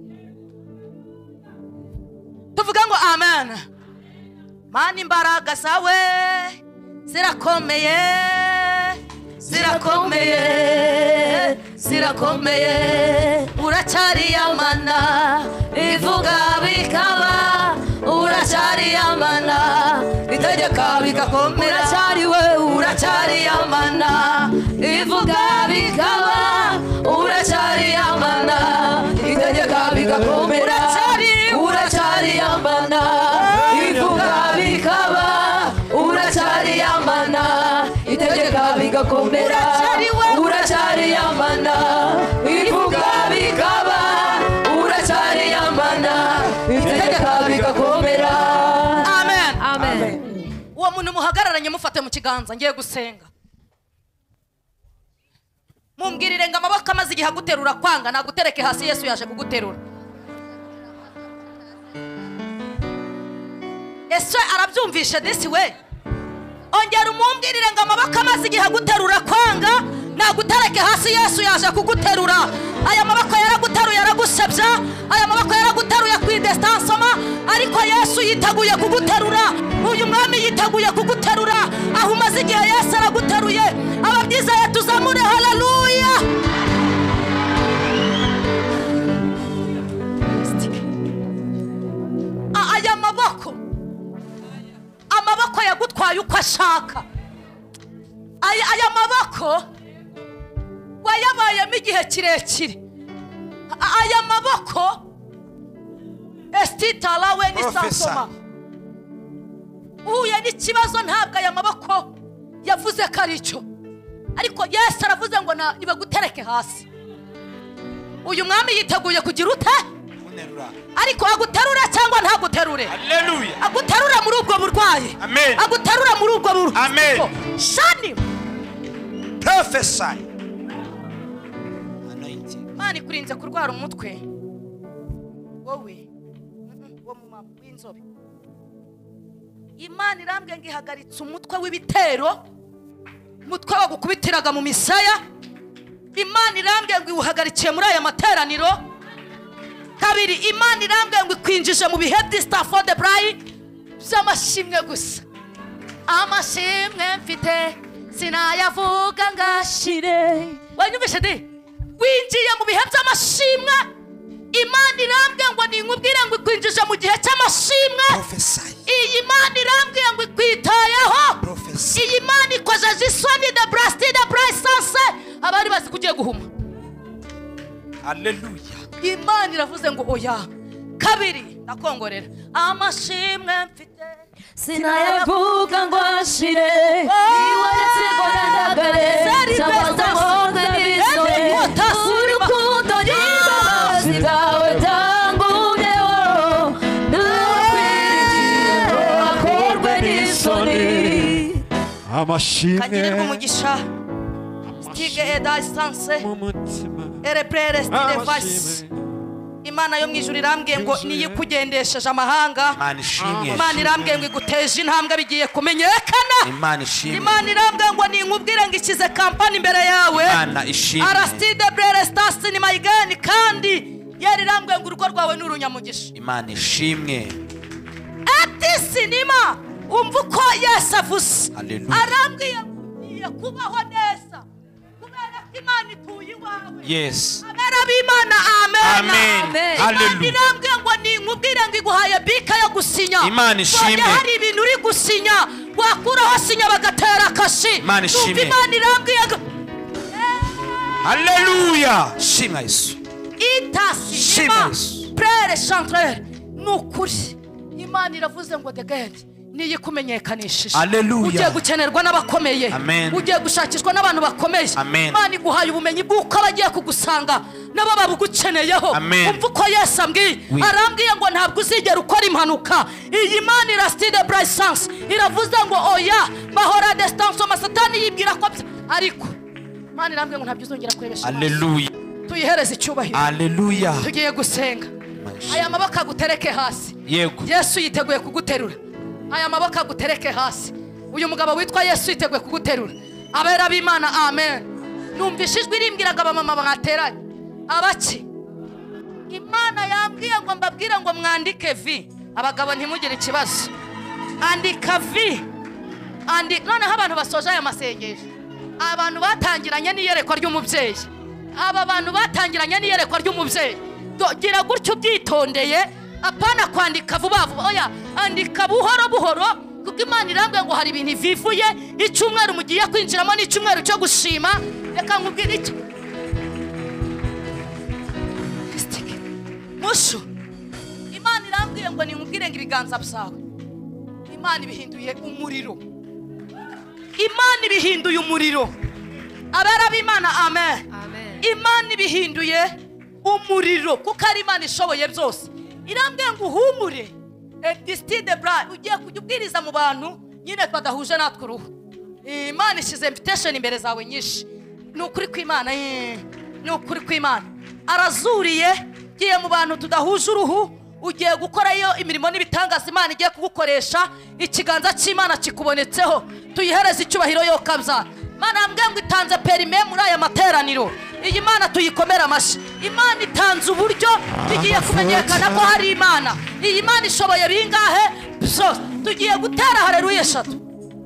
Tuvuga ngo amen. Mana imbaraga zawe zirakomeye, zirakomeye, zirakomeye. Uracyari Imana ivuga bikaba, uracyari Imana itegeka bigakomera. Uracyari we, uracyari Imana ivuga bikaba, uracyari Imana itegeka bigakomera. Uracyari Imana ivuga bikaba, uracyari Imana itegeka bigakomera. Uracyari Imana ivuga bikaba, uracyari Imana itegeka bigakomera. Amen. Amen. Uwo muntu muhagararanye mufate mu kiganza ngiye gusenga. Mumbwirire ngo amaboko amaze igihe aguterura kwanga nagutereke hasi, Yesu yaje kuguterura. Ese arabyumvishe disi we? Ongera umumbwirire ngo amaboko amaze igihe aguterura kwanga nagutereke hasi. Yesu yaje kuguterura. Aya maboko yaraguteruye aragusebya, aya maboko yaraguteruye kwidestansoma, ariko Yesu yiteguye kuguterura. Uyu mwami yiteguye kuguterura. Aho umaze igihe Yesu araguteruye. Ababyizeye tuzamure haleluya. Aya maboko, amaboko yagutwaye uko ashaka. Aya aya maboko wayabayemo igihe kirekire. Aya maboko estitala we ni sansoma. Uye n'ikibazo ntabwo aya maboko yavuze ko ari cyo, ariko Yesu aravuze ngo nibagutereke hasi. Uyu mwami yiteguye kugira ute? Ariko aguterura cyangwa ntaguterure? Haleluya. Aguterura muri ubwo burwayi. Amen. Aguterura muri ubwo buru. Amen. Shani. Prophesy. Mani kurinze kurwara umutwe. Wowe. Wo mu mama w'inzobe. Imana irambwe ngihagaritse umutwe w'ibitero. Umutwe wagukubitiraga mu misaya. Imana irambwe ngihagarikiye muri aya materaniro. Kabiri, Imana irambwe ngo ikwinjije mu bihe by'Star for the Bride by'amashimwe gusa. Amashimwe mfite sinayavuga ngashire. Wanyumvise de? Winjiye mu bihe by'amashimwe. Imana irambwe ngo ninkubwire ngo ikwinjije mu gihe cy'amashimwe. Iyi Imana irambwe ngo ikwitayeho. Iyi Imana ikojeje isoni de brasti de braisance. Abari bazi kugiye guhuma. Haleluya. Imana iravuze ngo oya. Kabiri, nakongorera. Amashimwe mfite sinayavuga ngo ashire. Niwaretse ngo ndagare cyabazahonze n'isoni. Urukundo n'imbabazi zawe tanguyeho. Nakwiringiye akorwe n'isoni. Amashimwe kagirirwa umugisha. Stige eda essence mu mutima. Ereprere stile fasi. Imana yo mwijuru irambwiye ngo niyikugendesheje amahanga. Imana ishimwe. Imana irambwiye ngo iguteje intambwe bigiye kumenyekana. Imana ishimwe. Imana irambwiye ngo ninkubwire ngo ikize kampani imbere yawe. Imana ishimwe. Arastide brere stasi ni maigani kandi yari irambwiye ngo urugo rwawe n'urunyamugisha. Imana ishimwe. Ati sinima umva uko Yesu avuze. Haleluya. Arambwiye ngo ugiye kubaho neza. Imana ituye iwawe. Yes. Abera b'Imana amen. Amen. Hallelujah. Irambwe ngo ninkubwire ngo iguhaye bika yo gusinya. Imana ishimwe. Hari ibintu uri gusinya wakuraho sinya bagatera kashi. Imana ishimwe. Imana irambwiye ngo Haleluya. Shimwa Yesu. itasi Shimwa. Prere chantre nukuri. Imana iravuze ngo degende niyi kumenyekanishije. Haleluya. Ugiye gukenerwa n'abakomeye. Amen. Ugiye gushakishwa n'abantu bakomeye. Amen. Imana iguhaye ubumenyi bw'uko bagiye kugusanga nabo babugukeneyeho. Amen. Umva uko Yesu ambwiye. Oui. Arambwiye ngo ntabwo uzigera ukora impanuka. Iyi Imana irastide braisance iravuze ngo oya bahora distance amasatani yibwira ko ariko Imana irambwiye ngo ntabyo uzongera kurebesha. Haleluya. Tuyihereze icyubahiro. Haleluya. Tugiye gusenga. Aya maboko agutereke hasi. Yego. Yesu yiteguye kuguterura. Aya maboko agutereke hasi. Uyu mugabo witwa Yesu yiteguye kuguterura. Abera b'Imana amen. Numvishijwe irimbwiraga abamama bateranye. Abaki Imana yambwiye ngo mbabwire ngo mwandike vi. Abagabo ntimugire ikibazo. Andika vi. Andi none abantu basoje aya masengesho. Abantu batangiranye n'iyerekwa ry'umubyeyi. Aba bantu batangiranye n'iyerekwa ry'umubyeyi. Gira gutyo byitondeye. Apana kwandika vuba vuba. Oya, andika buhoro buhoro kuko Imana irambwe ngo hari ibintu vivuye icyumweru mugiye kwinjiramo n'icyumweru cyo gushima. Reka nkubwire icyo. Mushu. Imana irambwiye ngo ninkubwire ngo ibiganza byawe. Imana ibihinduye umuriro. Imana ibihinduye umuriro. Abera b'Imana amen. Amen. Imana ibihinduye umuriro kuko ari Imana ishoboye byose. Irambwiye ngo uhumure. Distide bra ugiye kujya ubwiriza mu bantu nyine badahuje natwe uruhu. Imana ishize invitation imbere zawe nyinshi. Ni ukuri kw'Imana. Ni ukuri kw'Imana. Arazuriye giye mu bantu tudahuje uruhu. Ugiye gukora iyo imirimo n'ibitangaza Imana igiye kugukoresha. Ikiganza cy'Imana kikubonetseho. Tuyihereze icyubahiro yo kabza. Mana yambwiye ngo itanze perime muri aya materaniro. Iyi Mana tuyikomera amashi. Imana itanze uburyo tugiye kumenyekana ko hari Imana. Iyi Mana ishoboye bingahe byose. Tugiye gutera haleluya eshatu.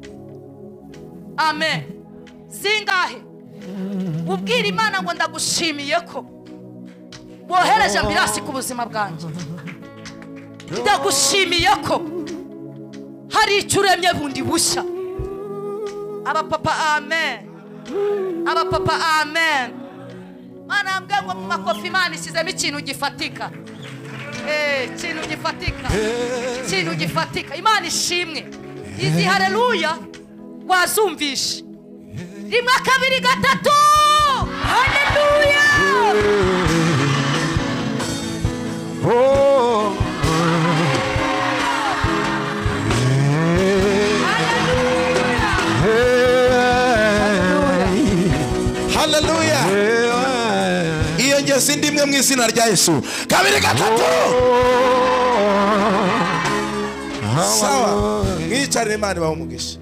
Amen. Zingahe? Ubwira Imana ngo ndagushimiye ko wohereje ambirasi ku buzima bwanjye. Ndagushimiye ko hari icyo uremye bundi bushya. Abapapa amen. Abapapa amen. Mana yambwiye ngo mu makofi Imana ishyizemo ikintu gifatika. Eh, ikintu gifatika. Ikintu gifatika. Imana ishimwe. Izi haleluya wazumvishe. Rimwe kabiri gatatu. Haleluya. Oh. Haleluya. Iyo ngeze ndimwe mu izina rya Yesu. Kabiri gatatu. Sawa. Mwicarire Imana bahumugisha.